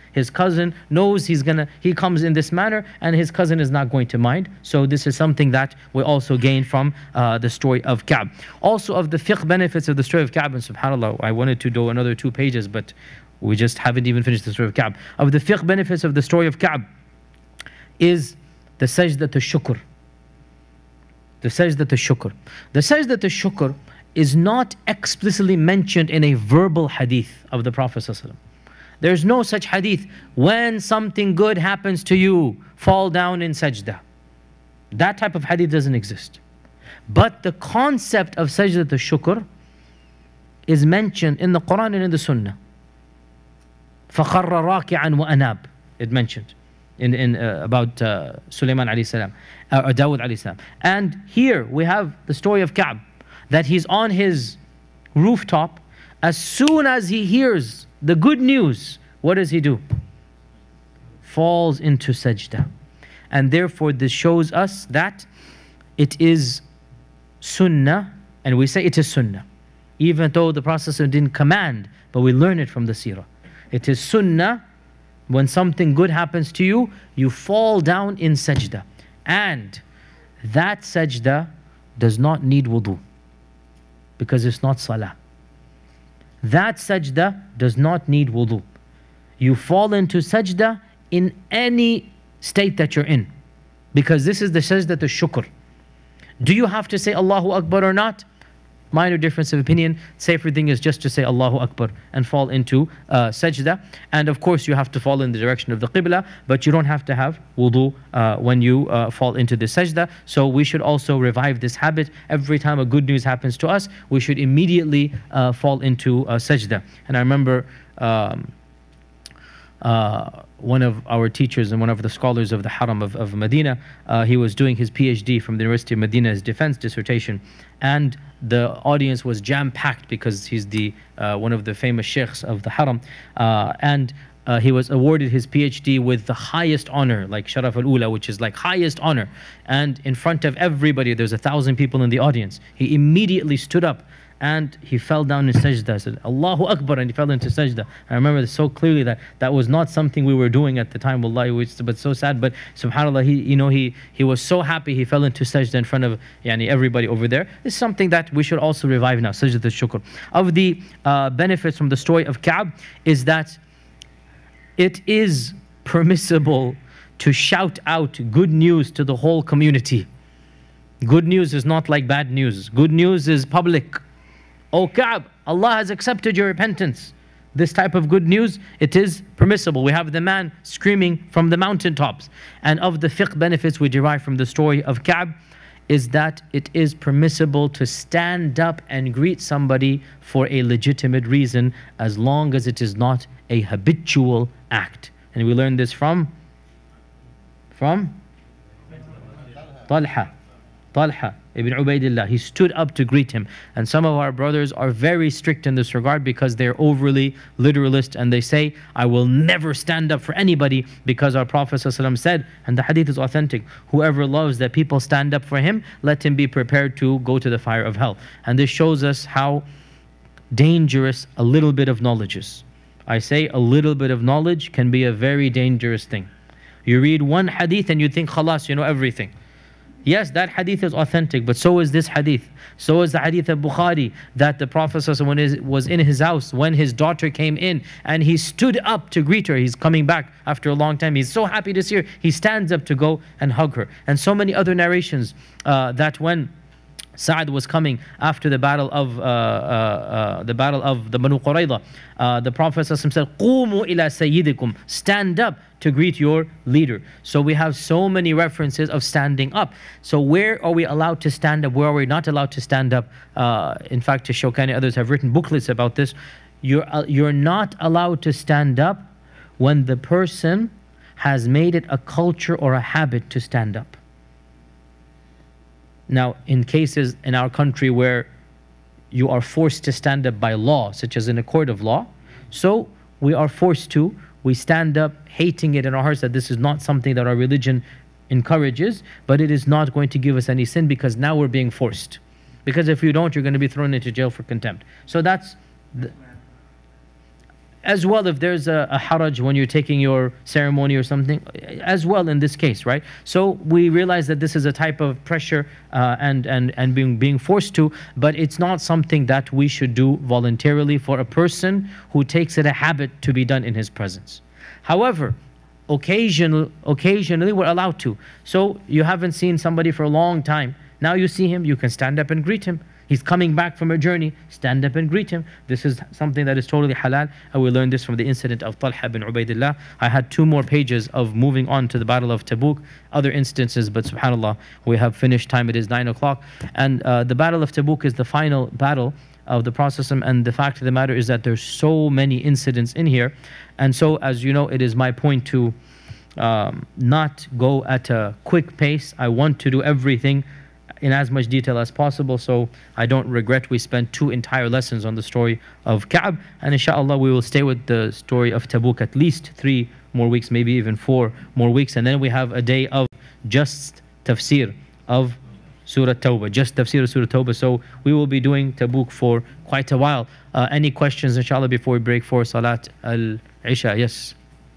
His cousin knows he comes in this manner, and his cousin is not going to mind. So this is something that we also gain from the story of Ka'b. Also, of the fiqh benefits of the story of Ka'b, and subhanAllah, I wanted to do another 2 pages, but we just haven't even finished the story of Ka'b. Of the fiqh benefits of the story of Ka'b is the sajda to shukr. The sajda to shukr. The sajda to shukr is not explicitly mentioned in a verbal hadith of the Prophet ﷺ. There's no such hadith, when something good happens to you, fall down in sajda. That type of hadith doesn't exist. But the concept of sajda to shukr is mentioned in the Quran and in the Sunnah. فَخَرَّ رَاكِعًا وَأَنَابٍ, it mentioned about Sulaiman alayhi salam, or Dawud alayhi salam. And here we have the story of Ka'b, that he's on his rooftop. As soon as he hears the good news, what does he do? Falls into sajda. And therefore this shows us that it is sunnah, and we say it is sunnah, even though the Prophet didn't command, but we learn it from the seerah. It is sunnah, when something good happens to you, you fall down in sajda. And that sajda does not need wudu, because it's not salah. That sajda does not need wudu. You fall into sajda in any state that you're in, because this is the sajda to shukr. Do you have to say Allahu Akbar or not? Minor difference of opinion. Safer thing is just to say Allahu Akbar and fall into sajda. And of course you have to fall in the direction of the qibla, but you don't have to have wudu when you fall into the sajda. So we should also revive this habit. Every time a good news happens to us, we should immediately fall into sajda. And I remember one of our teachers and one of the scholars of the Haram of Medina, he was doing his PhD from the University of Medina, his defense dissertation, and the audience was jam-packed because he's the one of the famous sheikhs of the Haram, and he was awarded his PhD with the highest honor, like Sharaf al-Ula, which is like highest honor. And in front of everybody, there's 1,000 people in the audience. He immediately stood up and he fell down in sajda. Said Allahu Akbar, and he fell into sajda. I remember this so clearly, that that was not something we were doing at the time, wallahi, but so sad. But subhanAllah, he was so happy, he fell into sajda in front of everybody over there. It's something that we should also revive now, sajda al-shukr. Of the benefits from the story of Ka'b is that it is permissible to shout out good news to the whole community. Good news is not like bad news. Good news is public. Oh Ka'b, Allah has accepted your repentance. This type of good news, it is permissible. We have the man screaming from the mountaintops. And of the fiqh benefits we derive from the story of Ka'b is that it is permissible to stand up and greet somebody for a legitimate reason, as long as it is not a habitual act. And we learn this from Talha Ibn Ubaidillah. He stood up to greet him. And some of our brothers are very strict in this regard because they're overly literalist, and they say, I will never stand up for anybody, because our Prophet ﷺ said, and the hadith is authentic, whoever loves that people stand up for him, let him be prepared to go to the fire of hell. And this shows us how dangerous a little bit of knowledge is. I say a little bit of knowledge can be a very dangerous thing. You read one hadith and you think, khalas, you know everything. Yes, that hadith is authentic, but so is this hadith. So is the hadith of Bukhari, that the Prophet was in his house when his daughter came in, and he stood up to greet her. He's coming back after a long time. He's so happy to see her. He stands up to go and hug her. And so many other narrations that when Sa'd was coming after the battle of the Banu Qurayza, the Prophet ﷺ said, "Qumu ila sayyidikum," stand up to greet your leader. So we have so many references of standing up. So where are we allowed to stand up? Where are we not allowed to stand up? In fact, Shawkani and others have written booklets about this. You're not allowed to stand up when the person has made it a culture or a habit to stand up. Now, in cases in our country where you are forced to stand up by law, such as in a court of law, so we are forced to, we stand up hating it in our hearts that this is not something that our religion encourages, but it is not going to give us any sin, because now we're being forced. Because if you don't, you're going to be thrown into jail for contempt. So that's... as well, if there's a haraj when you're taking your ceremony or something, as well in this case, right? So we realize that this is a type of pressure and being forced to, but it's not something that we should do voluntarily for a person who takes it a habit to be done in his presence. However, occasionally we're allowed to. So you haven't seen somebody for a long time. Now you see him, you can stand up and greet him. He's coming back from a journey, stand up and greet him. This is something that is totally halal, and we learned this from the incident of Talha bin Ubaidillah. I had 2 more pages of moving on to the Battle of Tabuk, other instances, but subhanAllah, we have finished time. It is 9 o'clock. And the Battle of Tabuk is the final battle of the Prophet, and the fact of the matter is that there's so many incidents in here. And so, as you know, it is my point to not go at a quick pace. I want to do everything in as much detail as possible, so I don't regret we spent 2 entire lessons on the story of Ka'b, and inshallah we will stay with the story of Tabuk at least 3 more weeks, maybe even 4 more weeks, and then we have a day of just tafsir of Surah Tawbah, just tafsir of Surah Tawbah. So we will be doing Tabuk for quite a while. Any questions inshallah before we break for Salat al-Isha? Yes.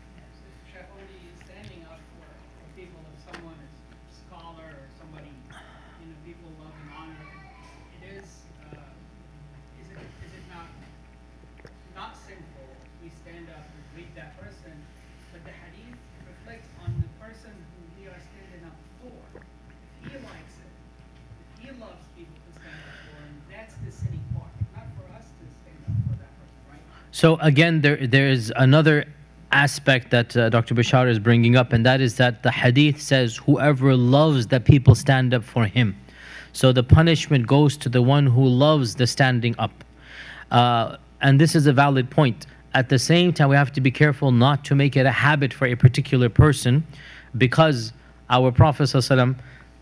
So again, there is another aspect that Dr. Bashar is bringing up, and that is that the hadith says whoever loves that people stand up for him. So the punishment goes to the one who loves the standing up. And this is a valid point. At the same time, we have to be careful not to make it a habit for a particular person, because our Prophet ﷺ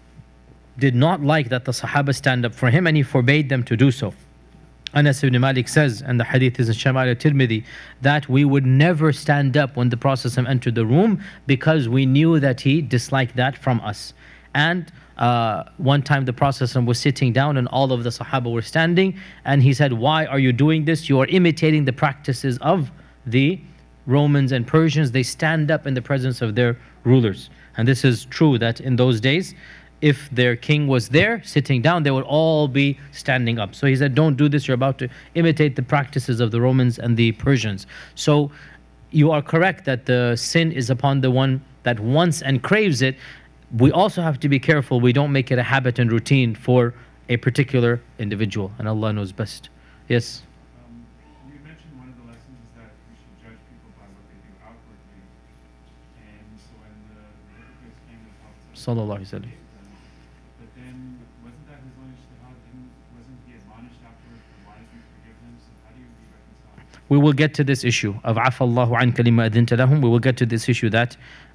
did not like that the Sahaba stand up for him, and he forbade them to do so. Anas ibn Malik says, and the hadith is in Shama'il al-Tirmidhi, that we would never stand up when the Prophet entered the room because we knew that he disliked that from us. And one time the Prophet was sitting down and all of the Sahaba were standing, and he said, "Why are you doing this? You are imitating the practices of the Romans and Persians. They stand up in the presence of their rulers." And this is true that in those days, if their king was there sitting down, they would all be standing up. So he said, don't do this, you're about to imitate the practices of the Romans and the Persians. So you are correct that the sin is upon the one that wants and craves it. We also have to be careful we don't make it a habit and routine for a particular individual, and Allah knows best. Yes? You mentioned one of the lessons is that we should judge people by what they do outwardly. And so when the hypocrites came to the Prophet Sallallahu Alaihi Wasallam. But then, wasn't that his own ijtihad? Wasn't he admonished afterwards? Why did you forgive him? So how do you reconcile? We will get to this issue of عَفَى اللَّهُ عَنْكَ لِمَا أَذِنْتَ لَهُمْ. We will get to this issue that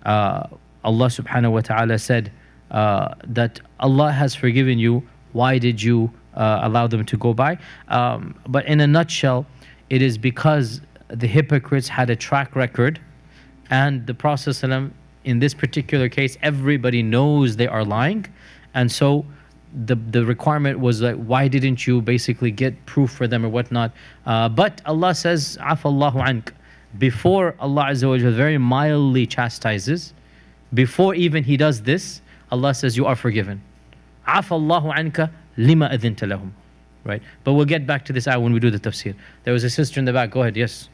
Allah subhanahu wa ta'ala said that Allah has forgiven you. Why did you allow them to go by? But in a nutshell, it is because the hypocrites had a track record, and the Prophet ﷺ, in this particular case, everybody knows they are lying. And so the requirement was like, why didn't you basically get proof for them or whatnot? But Allah says, عَفَى اللَّهُ عَنْكَ. Before Allah Azza wa Jalla very mildly chastises, before even He does this, Allah says, you are forgiven. عَفَى اللَّهُ عَنْكَ لِمَا أَذِنْتَ لَهُمْ. Right? But we'll get back to this ayah when we do the tafsir. There was a sister in the back. Go ahead. Yes.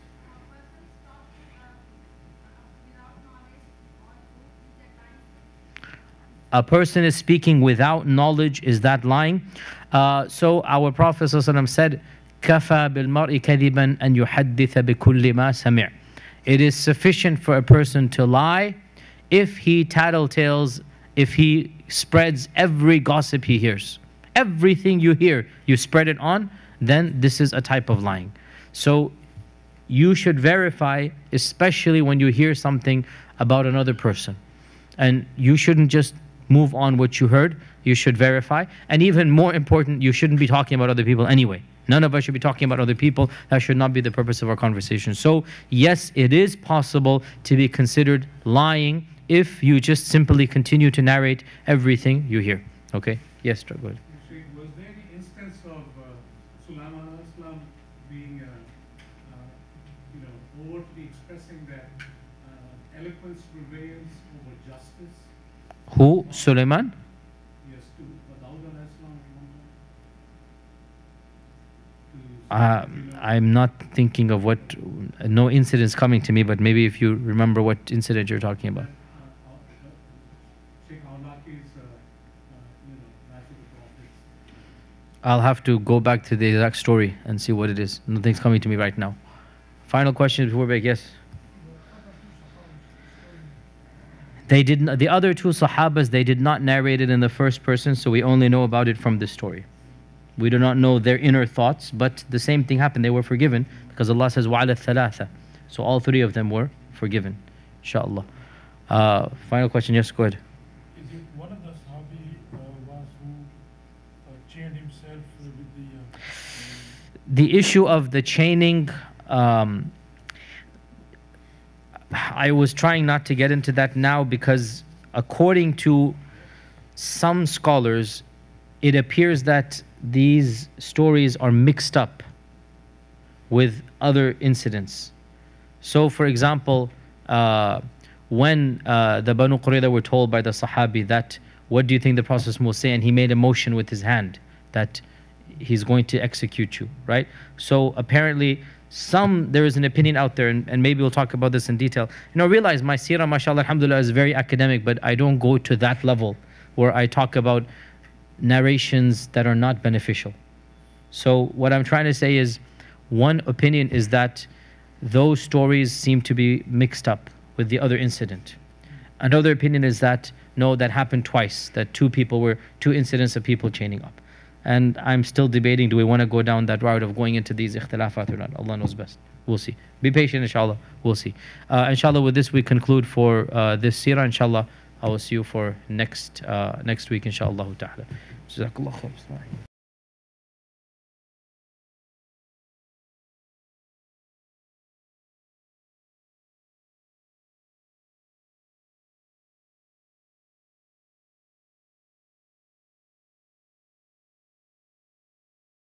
A person is speaking without knowledge, is that lying? So our Prophet ﷺ said, كَفَى بِالْمَرْءِ كَذِبًا أَنْ يُحَدِّثَ بِكُلِّ مَا سَمِعَ. It is sufficient for a person to lie if he tattletales, if he spreads every gossip he hears. Everything you hear, you spread it on, then this is a type of lying. So you should verify, especially when you hear something about another person. And you shouldn't just move on what you heard, you should verify. And even more important, you shouldn't be talking about other people anyway. None of us should be talking about other people. That should not be the purpose of our conversation. So yes, it is possible to be considered lying if you just simply continue to narrate everything you hear. Okay? Yes, go ahead. Was there any instance of Sulaiman being prevails over justice. Who? Sulaiman? Yes, to Daud al-Islam, I'm not thinking of what, no incidents coming to me, but maybe if you remember what incident you're talking about. Sheikh Awlaki's, massive prophets. I'll have to go back to the exact story and see what it is. Nothing's coming to me right now. Final question before break, yes? They didn't, the other two sahabas, they did not narrate it in the first person, so we only know about it from this story. We do not know their inner thoughts, but the same thing happened. They were forgiven because Allah says, وَعَلَى الثَّلَاثَةِ. So all three of them were forgiven, inshallah. Final question, yes, go ahead. Is it one of the Sahabi was who chained himself with the issue of the chaining, I was trying not to get into that now because according to some scholars, it appears that these stories are mixed up with other incidents. So for example, when the Banu Qurayza were told by the Sahabi that, what do you think the Prophet will say? And he made a motion with his hand that he's going to execute you, right? So apparently there is an opinion out there, and maybe we'll talk about this in detail. Realize my seerah, mashallah, alhamdulillah, is very academic, but I don't go to that level where I talk about narrations that are not beneficial. So what I'm trying to say is, one opinion is that those stories seem to be mixed up with the other incident. Another opinion is that, no, that happened twice, that two incidents of people chaining up. And I'm still debating, do we want to go down that route of going into these ikhtilafat or not? Allah knows best. We'll see. Be patient, inshallah. We'll see. Inshallah, with this we conclude for this seerah. Inshallah, I will see you for next week, inshallah ta'ala. Jazakallah khair.